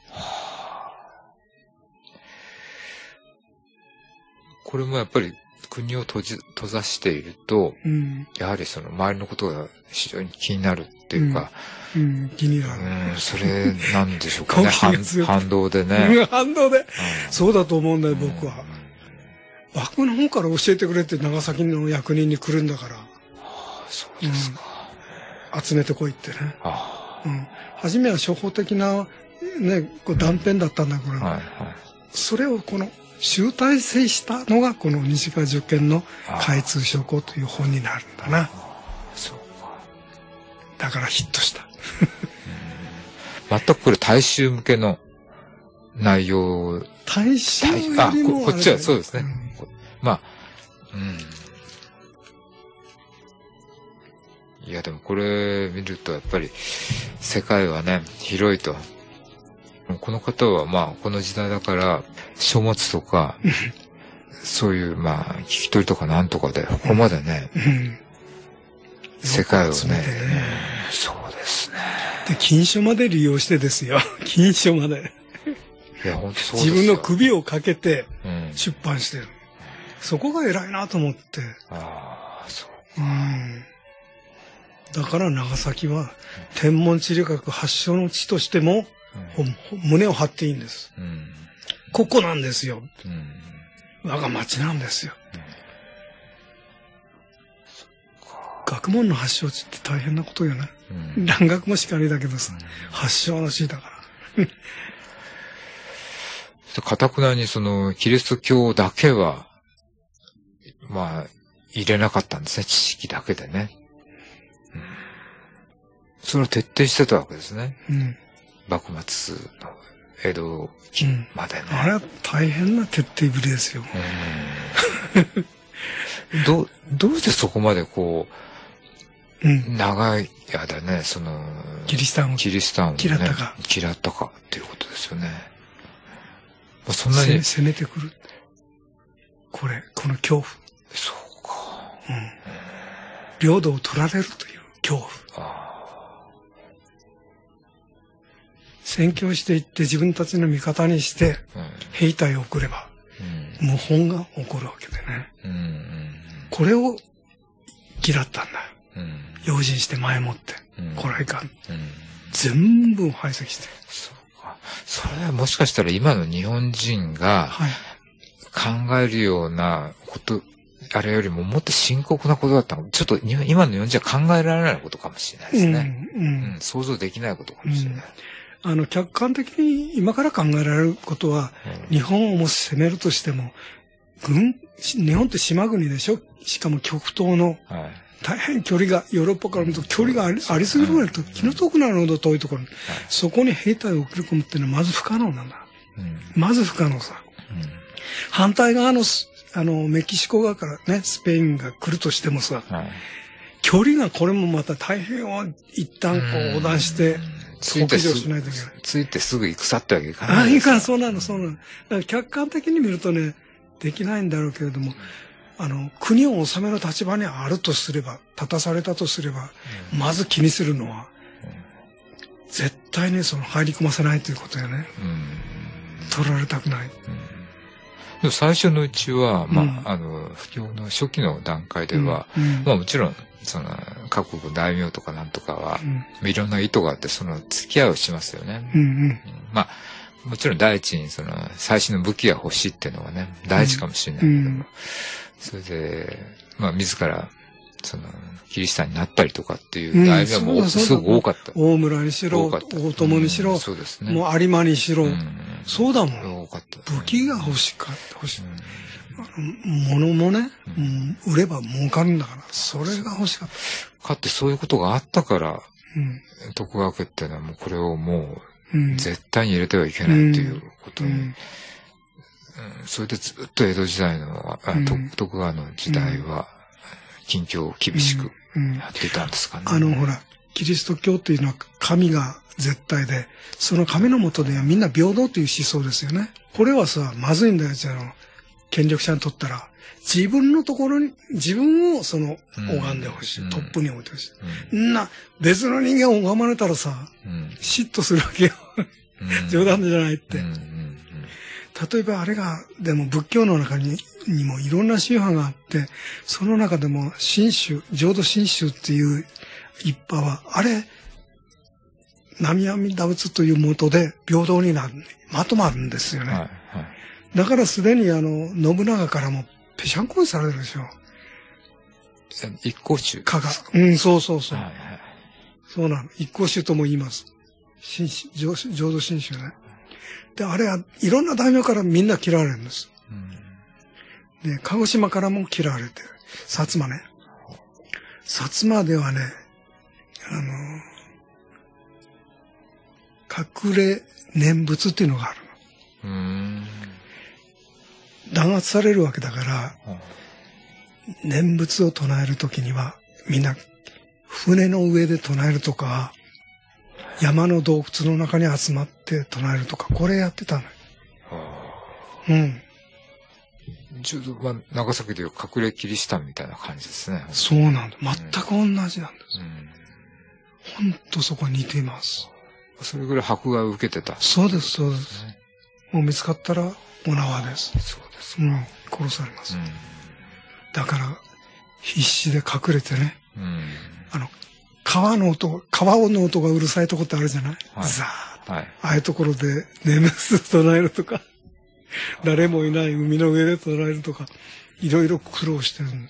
これもやっぱり国を閉じ、閉ざしていると、うん、やはりその周りのことが非常に気になるっていうか、 うんうん、気になる。 うん、それなんでしょうかね。反, 反動でね。 反動で、うん。そうだと思うんだよ、僕は。幕府の方から教えてくれって長崎の役人に来るんだから。ああ、そうですか。 うん、集めてこいってね。ああ、うん。初めは初歩的な、ね、こう断片だったんだけど、うんはいはい、それをこの集大成したのがこの西川十軒の開通書庫という本になるんだな。そうか。だからヒットした。 全くこれ大衆向けの内容。 大衆よりもあこ、こっちはそうですね。うん、まあ、うん。いやでもこれ見るとやっぱり世界はね、広いと。この方はまあこの時代だから書物とか、そういうまあ聞き取りとかなんとかで、ここまでね、うん、世界をね、ねそうですね。 で、金書まで利用してですよ。金書まで。 いや、本当そうですよ。 自分の首をかけて出版してる。うん、そこが偉いなと思って。ああ、そう。うん。だから長崎は天文地理学発祥の地としても、うん、胸を張っていいんです。うん、ここなんですよ。うん、我が町なんですよ。うん、学問の発祥地って大変なことよね。うん、蘭学もしかりだけどさ、うん、発祥の地だから。 かたくなにそのキリスト教だけはまあ入れなかったんですね、知識だけでね。うん、それを徹底してたわけですね。うん、幕末の江戸期までね、うん。あれは大変な徹底ぶりですよ。 うん、どどうしてそこまでこう、うん、長い間ねそのキリシタンをキリシタンを、ね、 嫌ったか嫌ったかっていうことですよね。そんなに攻めてくる。これ、この恐怖。 そうか。うん。 領土を取られるという恐怖。ああ。宣教していって自分たちの味方にして、うん、兵隊を送れば、うん、謀反が起こるわけでね。うんうんうん、これを嫌ったんだ。うん、用心して前もって、うん、これはいかん。うん、全部排斥して。 それはもしかしたら今の日本人が考えるようなこと、あれよりももっと深刻なことだったの。ちょっと今の日本人は考えられないことかもしれないですね。うんうんうん、想像できないことかもしれない。 うん、あの、客観的に今から考えられることは、うん、日本をもし攻めるとしても、軍、日本って島国でしょ？しかも極東の、はい、大変距離が、ヨーロッパから見ると距離があり、ありすぎるぐらいと、気の遠くなるほど遠いところに、はい、そこに兵隊を送り込むっていうのはまず不可能なんだ。うん、まず不可能さ。うん、反対側の、あの、メキシコ側からね、スペインが来るとしてもさ、はい、 距離がこれもまた太平洋を一旦こう横断して、 着いてすぐ、着いてすぐ戦ってわけいかない。 あ、いかん、そうなの、そうなの。だから客観的に見るとね、できないんだろうけれども、あの、国を治める立場にあるとすれば、立たされたとすれば、うん、まず気にするのは、うん、絶対にその入り込ませないということよね。うん、取られたくない。うんでも最初のうちは、まあ、うん、あの、布教の初期の段階では、うん、まあもちろん、その、各国大名とかなんとかは、うん、いろんな意図があって、その、付き合いをしますよね。うんうん、まあ、もちろん第一に、その、最新の武器が欲しいっていうのはね、大事かもしれないけども、うん、それで、まあ、自ら、その、キリシタンになったりとかっていう大名も、うん、すごく多かった。 大村にしろ、大友にしろ、 うん、そうですね。 もう有馬にしろ、うん、そうだもん。 多かった。 武器が欲しかった、欲しい。うん、物もね、うん、売れば儲かるんだから、それが欲しかった。 かってそういうことがあったから、うん、徳川家っていうのはもうこれをもう、絶対に入れてはいけないっていうことに、うんうん、それでずっと江戸時代の、あ、うん、徳川の時代は、近況を厳しくやってたんですかね。 あの、ほら、キリスト教っていうのは神が絶対で、その神の下ではみんな平等という思想ですよね。これはさ、まずいんだよ、じゃあ、権力者にとったら。自分のところに、自分をその、拝んでほしい、うん。トップに置いてほしい。うん、な、別の人間を拝まれたらさ、うん、嫉妬するわけよ。うん、冗談じゃないって。うんうんうん、例えばあれが、でも仏教の中に、にもいろんな宗派があって、その中でも真宗、浄土真宗っていう一派は、あれ、南無阿弥陀仏という元で平等になる、まとまるんですよね。はいはい、だからすでにあの、信長からもぺしゃんこにされるでしょ。 一向宗かが。うん、そうそうそう。はいはい、そうなの。一向宗とも言います。真宗、浄土真宗ね。で、あれはいろんな大名からみんな嫌われるんです。うん、で、鹿児島からも嫌われてる。薩摩ね。薩摩ではね、あの、隠れ念仏っていうのがあるの。うーん、弾圧されるわけだから、うん、念仏を唱えるときには、みんな船の上で唱えるとか、山の洞窟の中に集まって唱えるとか、これやってたのよ。うん。 ちょっと、まあ、長崎でいう隠れキリシタンみたいな感じですね。 そうなんだ。全く同じなんです。うん。ほんとそこに似ています。 それぐらい迫害を受けてた。 そうです、そうです。ね、もう見つかったら、お縄です。 そうです。 うん。殺されます。うん、だから、必死で隠れてね。うん、あの、川の音、川の音がうるさいとこってあるじゃない、はい、ザーッと、はい。ああいうところで眠す唱えるとか、誰もいない海の上で唱えるとか、いろいろ苦労してるんです。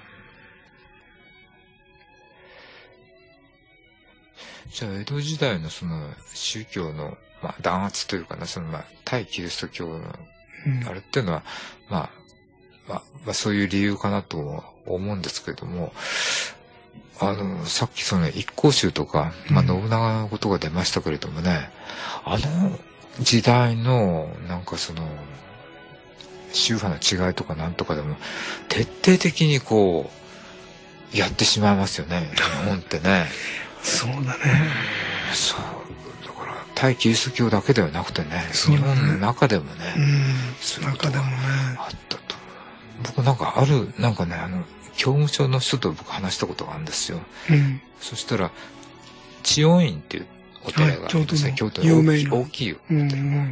じゃあ、江戸時代のその宗教の、まあ、弾圧というかな、その、まあ、対キリスト教の、あれっていうのは、うん、まあ、まあ、まあ、そういう理由かなと思うんですけれども、あの、さっきその一向宗とか、まあ、信長のことが出ましたけれどもね、うん、あの時代の、なんかその、宗派の違いとかなんとかでも、徹底的にこう、やってしまいますよね、日本ってね。 そうだね。 そう。だから、対キリスト教だけではなくてね、ね日本の中でもね、うん、 そういうことがあったと。僕なんかある、なんかね、あの、教務所の人と僕話したことがあるんですよ。うん、そしたら、知恩院っていうお寺があるんですね。京都の大きいお寺、うんうん。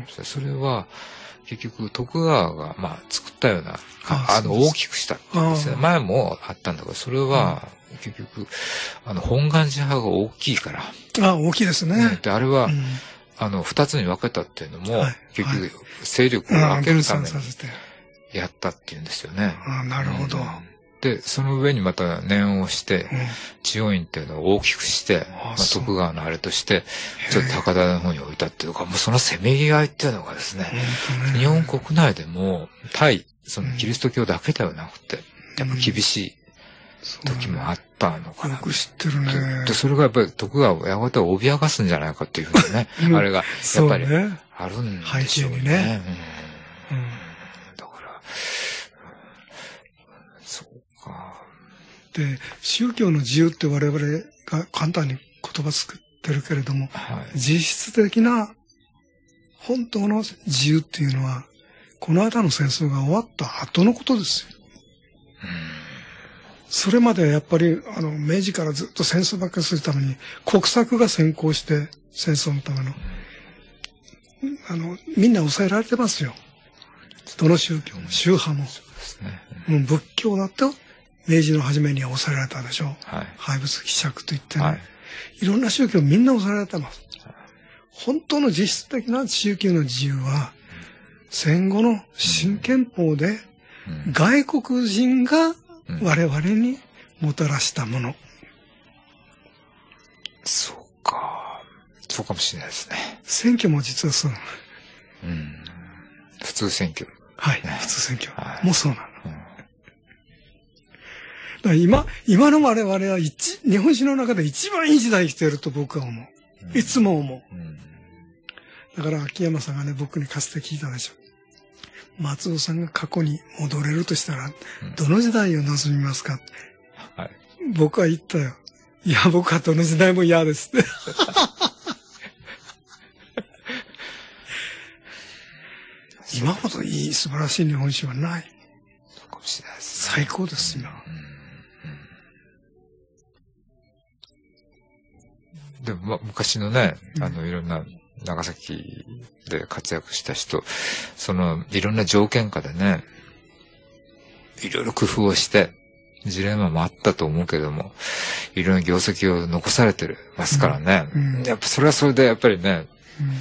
それは、結局徳川が、まあ、作ったような、あ, あの、大きくしたっていうんですね。前もあったんだけど、それは、結局、あの、本願寺派が大きいから。 ああ、大きいですね。ねで、あれは、うん、あの、二つに分けたっていうのも、はい、結局、勢力を分けるためにやったっていうんですよね。 ああ、なるほど。うん、 で、その上にまた念をして、知恩院っていうのを大きくして、うん、まあ、徳川のあれとして、ちょっと高田の方に置いたっていうか、もうそのせめぎ合いっていうのがですね、日本国内でも、対、そのキリスト教だけではなくて、やっぱ厳しい時もあったのかな。 よく知ってるね。 で、それがやっぱり徳川をやがて脅かすんじゃないかっていうふうにね、うん、あれが、やっぱりあるんでしょうね。背景にね。うん、だから、そうか。 で、宗教の自由って我々が簡単に言葉作ってるけれども、はい、実質的な本当の自由っていうのは、この間の戦争が終わった後のことですよ。それまではやっぱり、あの、明治からずっと戦争ばっかりするために、国策が先行して、戦争のための、あの、みんな抑えられてますよ。どの宗教も、宗派も。そうですね。うん、仏教だと、明治の初めには抑えられたでしょ。はい。廃仏希釈といってね。はい。いろんな宗教みんな抑えられてます。本当の実質的な宗教の自由は、戦後の新憲法で、外国人が我々にもたらしたもの。うん、 そうか。そうかもしれないですね。 選挙も実はそう。 うん。普通選挙。 はい。普通選挙。はい、もうそうなの。うん、だから今、今の我々は一、日本史の中で一番いい時代生きていると僕は思う。うん、いつも思う。うん、だから秋山さんがね、僕にかつて聞いたでしょ。松尾さんが過去に戻れるとしたら、どの時代を望みますか、うん、はい、僕は言ったよ。いや、僕はどの時代も嫌ですって。今ほどいい素晴らしい日本史はない。 そうかもしれないですね。最高です、今。 うんうん、でも、ま、昔のね、あの、いろんな、長崎で活躍した人、その、いろんな条件下でね、いろいろ工夫をして、ジレンマもあったと思うけども、いろんな業績を残されてますからね。うんうん、やっぱそれはそれでやっぱりね、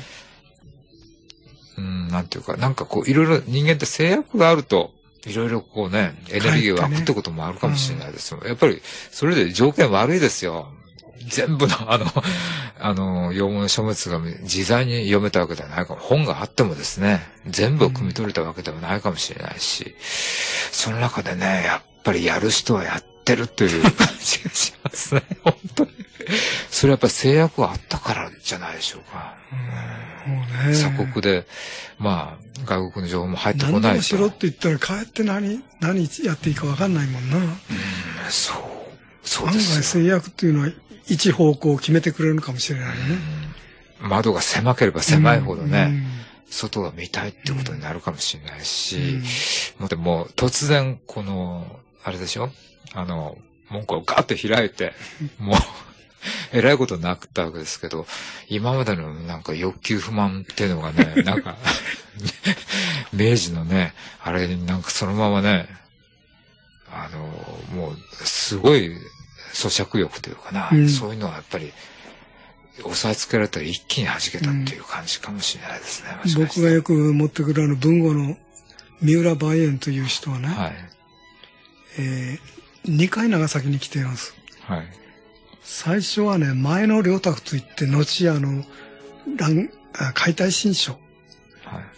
うん、うんなんていうか、なんかこう、いろいろ人間って制約があると、いろいろこうね、エネルギーが湧くってこともあるかもしれないですよ。ねうん、やっぱり、それで条件悪いですよ。全部の、あの、あの、用語の書物が自在に読めたわけではないかも。本があってもですね、全部を汲み取れたわけではないかもしれないし、その中でね、やっぱりやる人はやってるという感じがしますね、本当に。それはやっぱり制約があったからじゃないでしょうか。うん、もうね。鎖国で、まあ、外国の情報も入ってこないと。 何でもしろって言ったら、帰って何、何やっていいかわかんないもんな。うん、 そう。そうですよ。 案外制約っていうのは、一方向を決めてくれるのかもしれないね。 うん、窓が狭ければ狭いほどね、うん、外が見たいってことになるかもしれないし、うん、でも突然この、あれでしょあの、門戸をガッと開いて、もう、えらいことになったわけですけど、今までのなんか欲求不満っていうのがね、なんか、明治のね、あれになんかそのままね、あの、もう、すごい、咀嚼欲というかな、うん、そういうのはやっぱり押さえつけられたら一気に弾けたっていう感じかもしれないですね。 うん、僕がよく持ってくるあの文豪の三浦梅園という人はね、はい、えー、にかい長崎に来ています。はい、最初はね、前の良沢といって、後あの、解体新書、はい、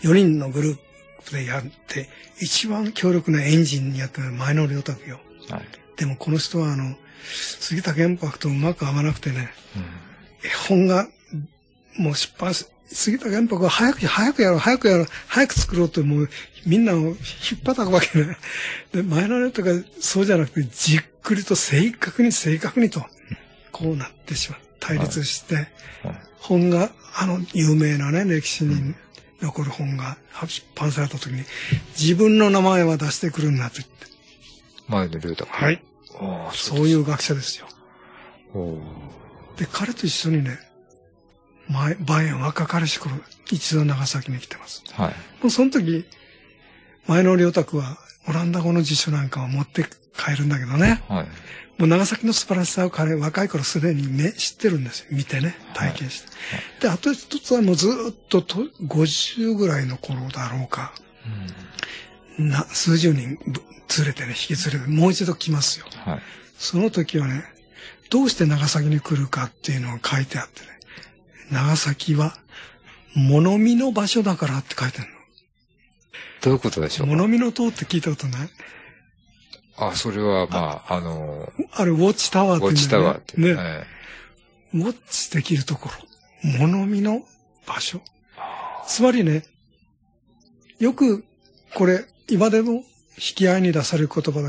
よにんのグループでやって、一番強力なエンジンにやってる前の良沢よ。はい、でもこの人はあの、杉田玄白とうまく合わなくてね、うん、絵本が、もう出版し、杉田玄白は早く、早くやろう、早くやろう、早く作ろうと、もうみんなを引っ叩くわけね。で、前のねとかそうじゃなくて、じっくりと正確に正確にと、こうなってしまう。対立して、はいはい、本が、あの、有名なね、歴史に残る本が出版された時に、自分の名前は出してくるんだと言って。 前の龍太。 はい。そう、そういう学者ですよ。で、彼と一緒にね、前、梅園若かりし頃、一度長崎に来てます。はい。もうその時、前の良沢はオランダ語の辞書なんかを持って帰るんだけどね。はい。もう長崎の素晴らしさを彼、若い頃すでにね、知ってるんですよ。見てね、体験して。はいはい、で、あと一つはもうずっととごじゅうぐらいの頃だろうか。うん、な数十人連れてね、引き連れて、もう一度来ますよ。はい。その時はね、どうして長崎に来るかっていうのが書いてあってね。長崎は、物見の場所だからって書いてあるの。 どういうことでしょうか。 物見の塔って聞いたことない？ あ、それは、まあ、あのー、 あれ、ウォッチタワーって言うんだよね。 ウォッチタワーって。 ね。はい、ウォッチできるところ。物見の場所。つまりね、よく、これ、今でも引き合いに出される言葉だけど、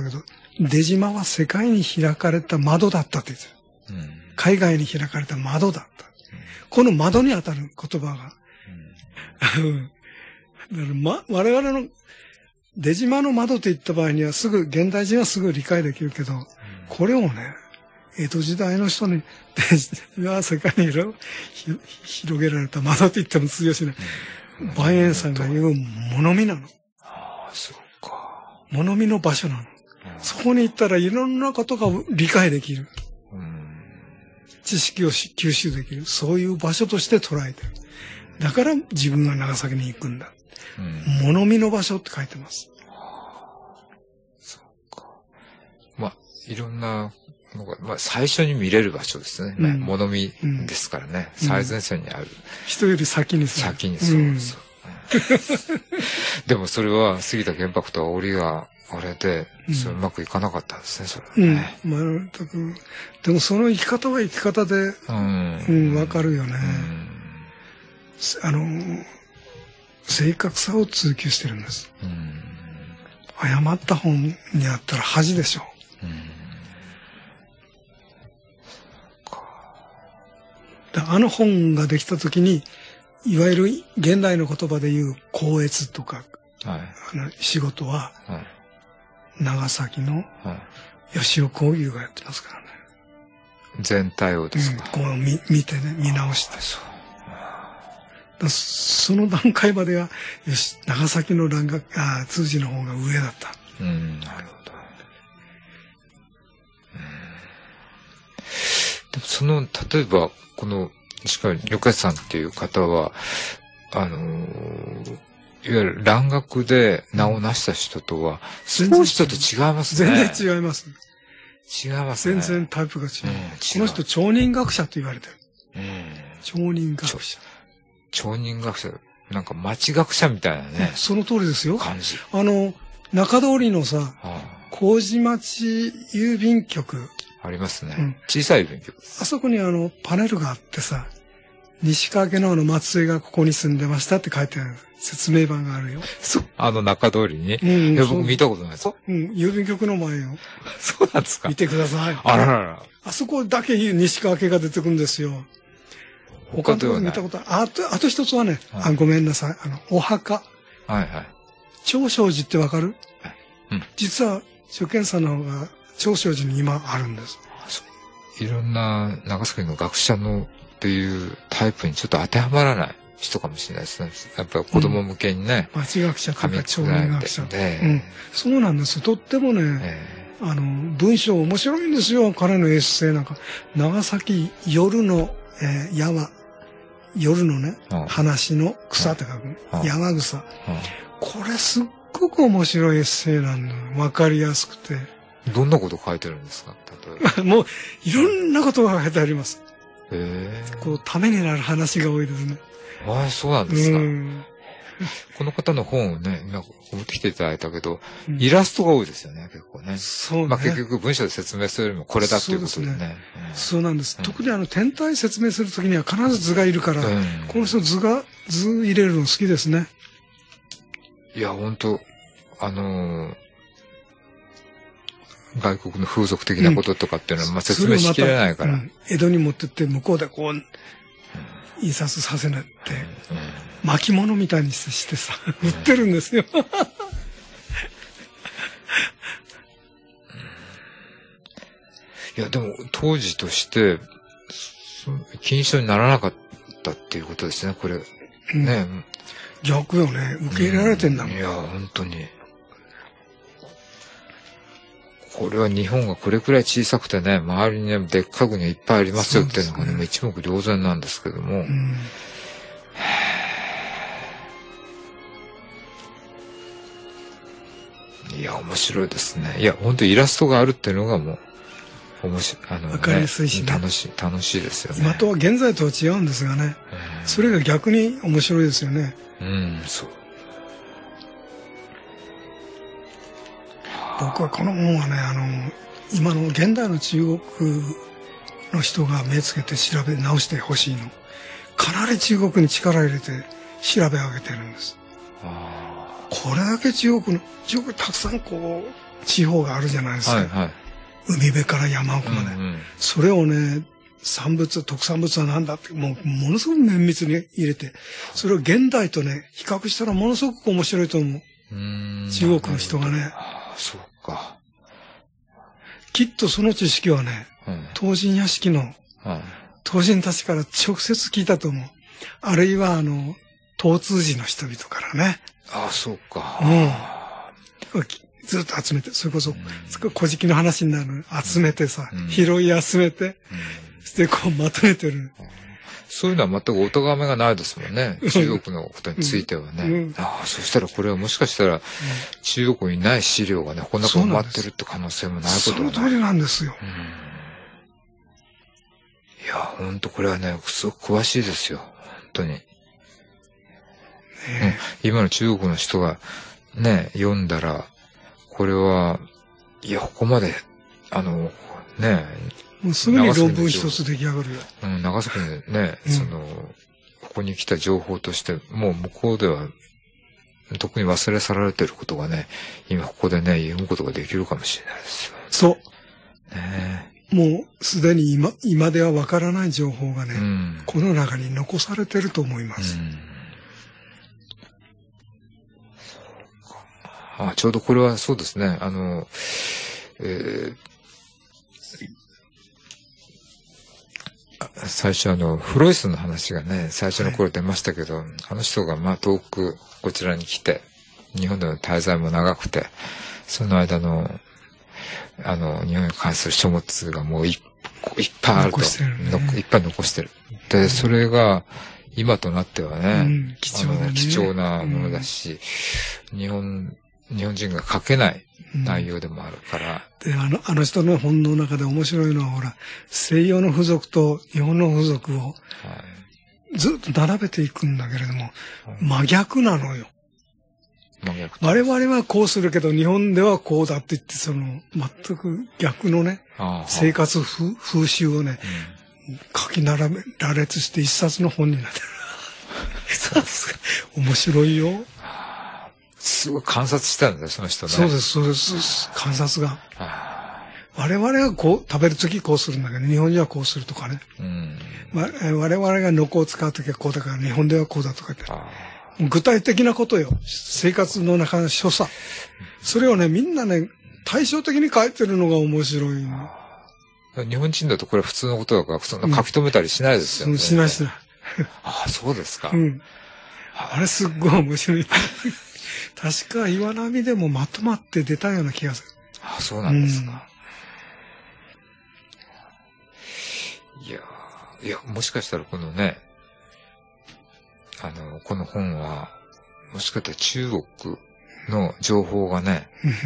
出島は世界に開かれた窓だったって言ってる。うん、海外に開かれた窓だった。うん、この窓に当たる言葉が。うん、だからま、我々の出島の窓と言った場合にはすぐ、現代人はすぐ理解できるけど、うん、これをね、江戸時代の人に、出島は世界に広げられた窓と言っても通用しない。梅園さんが言う物見なの。 ああ、そうか。 物見の場所なの。そこに行ったらいろんなことが理解できる。うん、知識を吸収できる。そういう場所として捉えてる。だから自分は長崎に行くんだ。うん、物見の場所って書いてます。 そうか。まあ、いろんなのが、まあ、最初に見れる場所ですね。うん、物見ですからね。うん、最前線にある。 人より先にそう。 先にそう。うん、そうでもそれは杉田玄白と折があれで、それうまくいかなかったんですね、それはね。 うん。全く。でもその生き方は生き方で、うん、うん、わかるよね。うん、あの、正確さを追求してるんです。うん、誤った本にあったら恥でしょう。うん、あの本ができたときに、いわゆる現代の言葉で言う校閲とか、はい、あの仕事は、はい、長崎の吉尾工業がやってますからね。 全体をですか、 うん、こう見見てね、見直して。そうだその段階までは、よし、長崎の蘭学、あ通詞の方が上だった。うん、なるほど。 うん、でもその、例えば、この、しかも、旅客さんっていう方は、あのー、いわゆる蘭学で名を成した人とは、その人と違いますね。 全然違います。 違いますね。 全然タイプが違う。うん、違うこの人、町人学者と言われてる。うん、町人学者。 町人学者、なんか町学者みたいなね。 その通りですよ。 感じ。 あの、中通りのさ、はあ、麹町郵便局。 ありますね。うん、小さい郵便局。 あそこにあの、パネルがあってさ、西川家のあの松江がここに住んでましたって書いてある説明板があるよ。 そう。あの中通りに。うん。いや、僕見たことないです。 うん。郵便局の前よ。 そうなんですか。 見てください。 あららら。 あそこだけ西川家が出てくるんですよ。他のところ見たことある。あと、あと一つはね、はい、あ、ごめんなさい。あの、お墓。はいはい。長生寺ってわかる？うん。実は、初見さんの方が長生寺に今あるんです。 いろんな長崎の学者のっていうタイプにちょっと当てはまらない人かもしれないですね。やっぱり子供向けにね。 うん、町学者とか町人学者。うん。そうなんです。とってもね、えー、あの、文章面白いんですよ。彼のエッセイなんか。長崎夜の、えー、山。夜のね、はあ、話の草って書く、はあ、山草、はあ。これすっごく面白いエッセイなの。わかりやすくて。 どんなこと書いてるんですか？ 例えばもう、いろんなことが書いてあります。 へえ。 こう、ためになる話が多いですね。 ああ、そうなんですか。この方の本をね、なんか持ってきていただいたけど、うん、イラストが多いですよね、結構ね。そうね。まあ結局文章で説明するよりもこれだっていうことでね。そうですね。 うん、そうなんです。うん、特にあの、天体説明するときには必ず図がいるから、うん、この人図が、図入れるの好きですね。 いや、本当あのー、外国の風俗的なこととかっていうのは、まあ説明しきれないから、うん。 江戸に持ってって向こうでこう、印刷させなって、うん、巻物みたいにしてさ、売ってるんですよ。 いや、でも当時として、禁書にならなかったっていうことですね、これ。うん、ね。 逆よね。受け入れられてんだもん。 うん、いや、本当に。これは日本がこれくらい小さくてね、周りにね、でっかくにいっぱいありますよっていうのがね、ね一目瞭然なんですけども。うん、いや、面白いですね。いや、本当イラストがあるっていうのがもう、面白い。あの、ね、 わかりやすいしね。 楽しい、楽しいですよね。 今とは現在とは違うんですがね。それが逆に面白いですよね。 うん、そう。 僕はこの本はね、あの、今の現代の中国の人が目つけて調べ直してほしいの。かなり中国に力入れて調べ上げてるんです。これだけ中国の、中国たくさんこう、 地方があるじゃないですか。はいはい、海辺から山奥まで。うんうん、それをね、産物、特産物は何だって、もう、ものすごく綿密に入れて、それを現代とね、比較したらものすごく面白いと思う。うーん、中国の人がね。 ああ、そうか。 きっとその知識はね、うん、東神屋敷の、はい、東神たちから直接聞いたと思う。あるいは、あの、東通寺の人々からね。 ああ、そうか。 うん。ずっと集めて、それこそ、古事記の話になる。集めてさ、うん、拾い集めて、うん、そしてこうまとめてる。うん、 そういうのは全くお咎めがないですもんね。中国のことについてはね。うんうん、ああ、そしたらこれはもしかしたら、中国にない資料がね、こんなこと埋まってるって可能性もないことはない。 その通りなんですよ。 うんいや、ほんとこれはね、すごく詳しいですよ。本当に。ねうん、今の中国の人がね、読んだら、これは、いや、ここまで、あの、ね、 もうすぐに論文一つ出来上がるよ。 うん、長崎でね、うん、その、ここに来た情報として、もう向こうでは、特に忘れ去られてることがね、今ここでね、読むことができるかもしれないですよ。 そう。 ねもうすでに今、今ではわからない情報がね、うん、この中に残されてると思います。うん、 あ、ちょうどこれはそうですね、あの、えー、最初あの、フロイスの話がね、最初の頃出ましたけど、はい、あの人がまあ遠くこちらに来て、日本での滞在も長くて、その間の、あの、日本に関する書物がもういっぱいあると。 残してるね。 いっぱい残してる。で、うん、それが、今となってはね、うん、 貴重なね、 貴重なものだし、うん、日本、日本人が書けない内容でもあるから。 うん、で、あの、あの人の本の中で面白いのは、ほら、西洋の風俗と日本の風俗を、ずっと並べていくんだけれども、はい、真逆なのよ。我々はこうするけど、日本ではこうだって言って、その、全く逆のね、生活風、風習をね、うん、書き並べ、羅列して一冊の本になってる。そうですか。面白いよ。 すごい観察したんだよ、その人ね。 そうです、そうです。観察が。我々はこう、食べるときこうするんだけど、日本人はこうするとかね。うん、我々がノコを使うときはこうだから、日本ではこうだとかって。具体的なことよ。生活の中の所作。それをね、みんなね、対照的に書いてるのが面白い。 日本人だとこれ普通のことだから、そんな書き留めたりしないですよね。 うん、しないしない。 ああ、そうですか。 うん。あれすっごい面白い。確か岩波でもまとまって出たような気がする。 ああ、そうなんですか。うん、いや、いや、もしかしたらこのね、あの、この本は、もしかしたら中国の情報がね、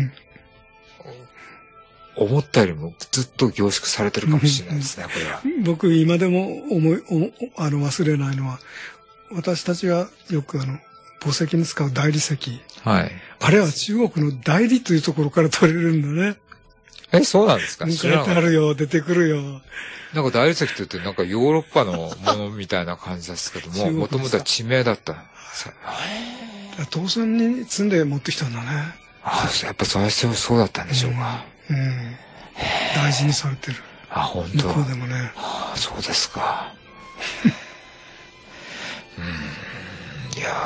思ったよりもずっと凝縮されてるかもしれないですね、これは。 僕、今でも思い、あの、忘れないのは、私たちがよくあの、墓石に使う大理石。はい。あれは中国の大理というところから取れるんだね。 え、そうなんですか？ 書いてあるよ、出てくるよ。 なんか大理石って言ってなんかヨーロッパのものみたいな感じですけども、もともとは地名だった。 当選に積んで持ってきたんだね。 ああ、やっぱ最初そうだったんでしょうか。うん。うん、 大事にされてる。 あ、本当。 向こうでもね。 ああ、そうですか。うん。いや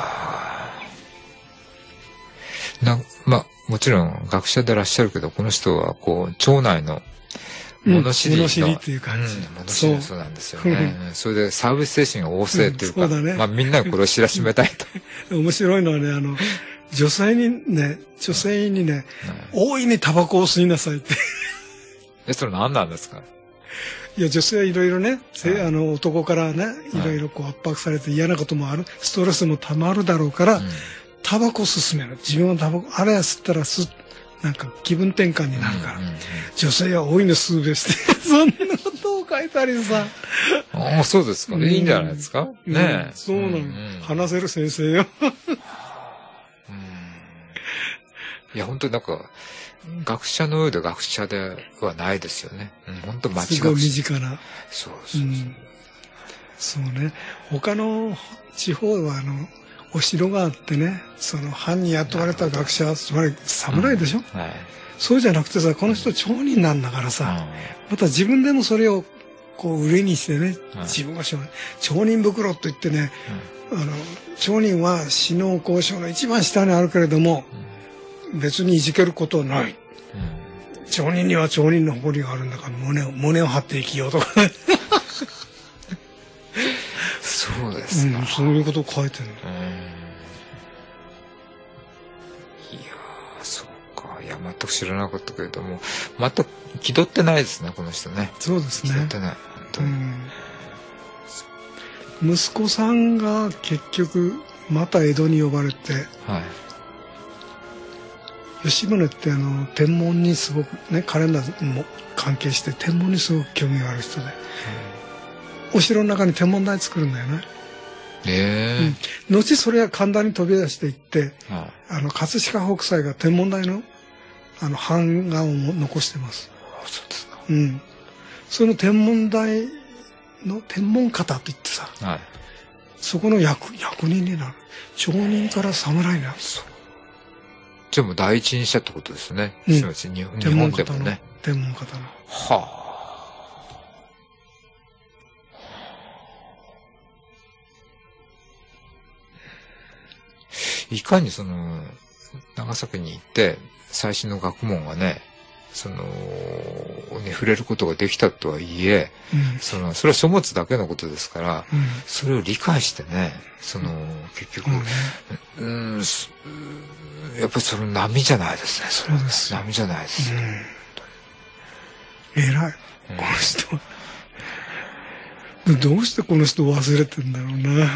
ー。な、まあ、もちろん学者でいらっしゃるけど、この人はこう、町内の物知りの、 物知りっていう感じ。 うん、物知りそうなんですよね。それでサービス精神が旺盛っていうか、うん、そうだね、まあみんなにこれを知らしめたいと。面白いのはね、あの、女性にね、女性にね、うん、大いにタバコを吸いなさいって。 え、それ何なんですか？ いや、女性はいろいろね、はい、あの、男からね、いろいろこう圧迫されて嫌なこともある、ストレスも溜まるだろうから、うん、タバコを勧める。自分はタバコ、あれは吸ったら吸っなんか気分転換になるから、うんうんうん、女性は多いの吸うべしって、そんなことを書いたりさ。 ああ、そうですか。うん、いいんじゃないですか。ねえ、 うん。そうなの、うんうん。話せる先生よ。うん、 いや、本当になんか、学者の上で学者ではないですよね。うん、本当間違いすごい身近な。 そうそうそう、うん。 そうね。他の地方はあの、お城があってね、その藩に雇われた学者、つまり侍でしょ、うん、はい、 そうじゃなくてさ、この人町人なんだからさ、また自分でもそれをこう売りにしてね、自分が町人袋と言ってね、あの、町人は死の交渉の一番下にあるけれども、別にいじけることはない。町人には町人の誇りがあるんだから胸を、胸を張って生きようとかね。 そうですか、 うん。そういうことを書いてるんだ。 いやー、そうか。いや、全く知らなかったけれども、全く気取ってないですね、この人ね。 そうですね。 気取ってない。本当に。 うん、息子さんが結局、また江戸に呼ばれて、はい、吉宗ってあの天文にすごくね、カレンダーも関係して天文にすごく興味がある人で、うん、お城の中に天文台作るんだよね。 えーうん、後それは神田に飛び出していって、ああの葛飾北斎が天文台のあの版画を残してます。 そうですか。 うん。その天文台の天文方といってさ、はい、そこの役役人になる。町人から侍になる。そう。 じゃあもう第一人者ってことですね。 うん、 日本でもね。 天文方の。 はあ。いかにその、長崎に行って、最新の学問がね、その、ね、触れることができたとはいえ、うん、その、それは書物だけのことですから、うん、それを理解してね、その、結局、うん、うん、やっぱりその波じゃないですね、それは、ね。波じゃないです。 うん、偉い、この人は。どうしてこの人忘れてんだろうな。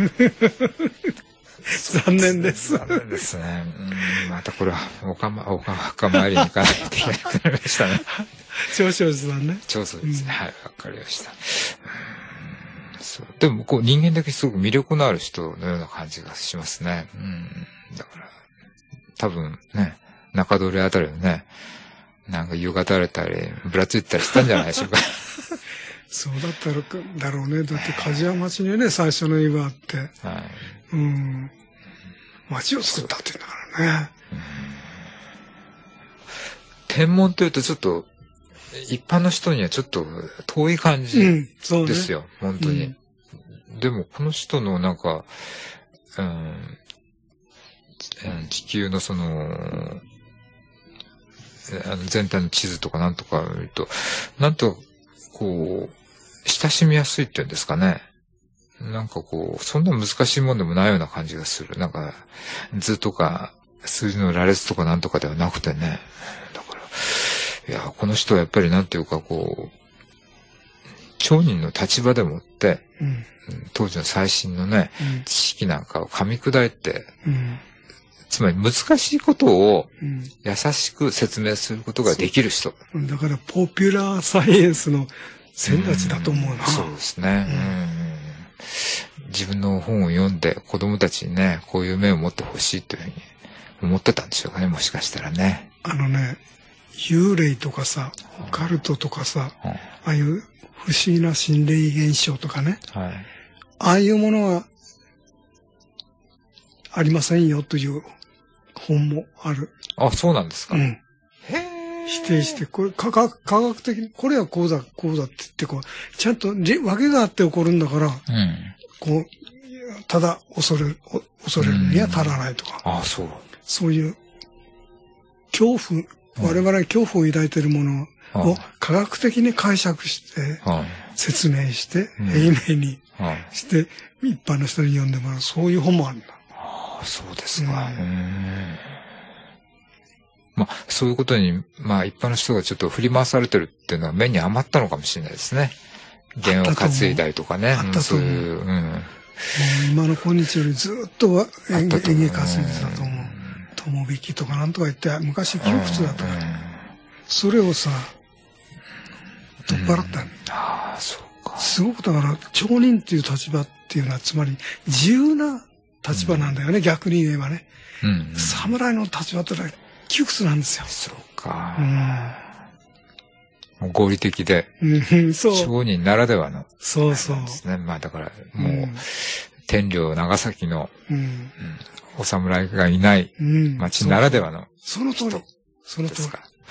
残念です。 残念ですね。うん、またこれは、おかま、おか参りに行かないといけなくなりましたね。 長生寺さんね。 長生寺ですね。はい、わかりました。そうでも、こう、人間的にすごく魅力のある人のような感じがしますね。うん。だから、多分ね、中通りあたりでね、なんか夕方れたり、ぶらついてたりしたんじゃないでしょうか。 そうだっただろうね。だって梶屋町にね、最初の家があって。はい。うん。町を作ったって言うんだからね。うん、 天文というとちょっと、一般の人にはちょっと遠い感じですよ。うん、ね、本当に、うん。でもこの人のなんか、うん、地球のその、あの全体の地図とかなんとか見ると、なんと、こう、親しみやすいっていうんですかね。なんかこう、そんな難しいもんでもないような感じがする。なんか、図とか、数字の羅列とかなんとかではなくてね。だから、いや、この人はやっぱりなんていうかこう、町人の立場でもって、うん、当時の最新のね、うん、知識なんかを噛み砕いて、うん、つまり難しいことを優しく説明することができる人。 うん、だから、ポピュラーサイエンスの先立ちだと思うな。 うん、そうですね。うん自分の本を読んで子供たちにね、こういう目を持ってほしいというふうに思ってたんでしょうかね、もしかしたらね。 あのね、幽霊とかさ、オカルトとかさ、うん、ああいう不思議な心霊現象とかね、はい、ああいうものはありませんよという本もある。 あ、そうなんですか。うん。へー。否定して、これ科学、科学的に、これはこうだ、こうだって言って、こう、ちゃんと訳があって起こるんだから、うん、こう、ただ恐れる、恐れるには足らないとか。 ああ、そう。 そういう、恐怖、我々は恐怖を抱いているものを科学的に解釈して、説明して、平明にして、一般の人に読んでもらう、そういう本もあるんだ。 ああ、そうですか。うん、まあ、そういうことに、まあ、一般の人がちょっと振り回されてるっていうのは目に余ったのかもしれないですね。弦を担いだりとかね。 あったと思う。そういう、うん。もう今の今日よりずっと演芸担いでたと思う。友引きとかなんとか言って、昔窮屈だったから。それをさ、取っ払ったんだ。 ああ、そうか。 すごくだから、町人っていう立場っていうのは、つまり自由な立場なんだよね、うん、逆に言えばね。うん、うん。侍の立場ってのは窮屈なんですよ。 そうか。うん。合理的で、 うん、そう。 町人ならではの。 そうそう。 ですね。まあだから、もう、うん、天領長崎の、うんうん、お侍がいない町ならではの、 うん、その通り。その通り。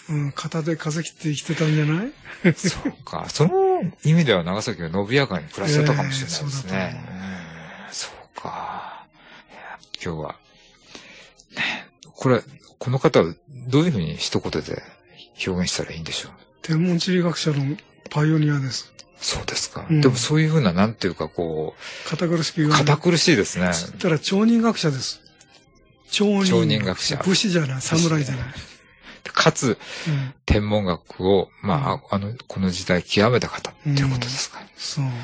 うん、肩で風切って生きてたんじゃない？ そうか。その意味では長崎は伸びやかに暮らしてたかもしれないですね。えー、そううん、 そうか。今日は、ね、これ、この方はどういうふうに一言で表現したらいいんでしょう？ 天文地理学者のパイオニアです。 そうですか。 うん、 でもそういうふうな、なんていうかこう。 堅苦しく言わない。 堅苦しいですね。 つったら町人学者です。町人, 町人学者。 武士じゃない、侍じゃない。 かつ、うん、天文学を、まあ、うん、あの、この時代極めた方っていうことですか。うん、 そう、うん。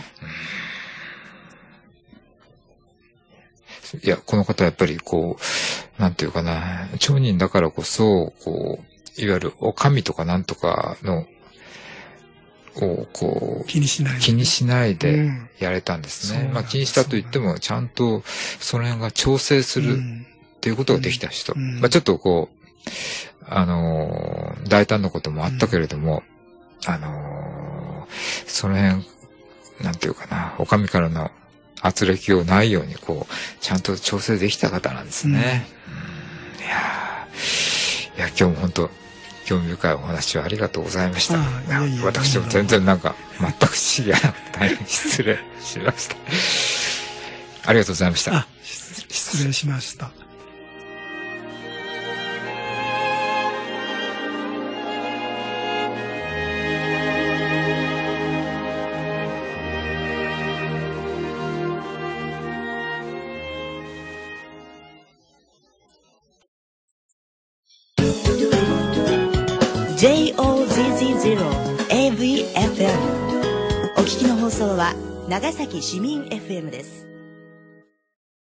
いや、この方はやっぱりこう、なんていうかな、町人だからこそ、こう、いわゆるお上とかなんとかの、をこう気にしないで、 気にしないでやれたんですね。うん、まあ気にしたと言っても、ちゃんとその辺が調整するっていうことができた人。うん、まあちょっとこう、あのー、大胆なこともあったけれども、うん、あのー、その辺、なんていうかな、お上からの圧力をないようにこう、ちゃんと調整できた方なんですね。うん、いやー、いや、今日も本当、興味深いお話をありがとうございました。いやいや私も全然なんか全く知り合いな大変失礼しました。ありがとうございました。 あ、失礼しました。 ジェイオーゼットゼロ エーブイエフエム お聞きの放送は長崎市民 エフエム です。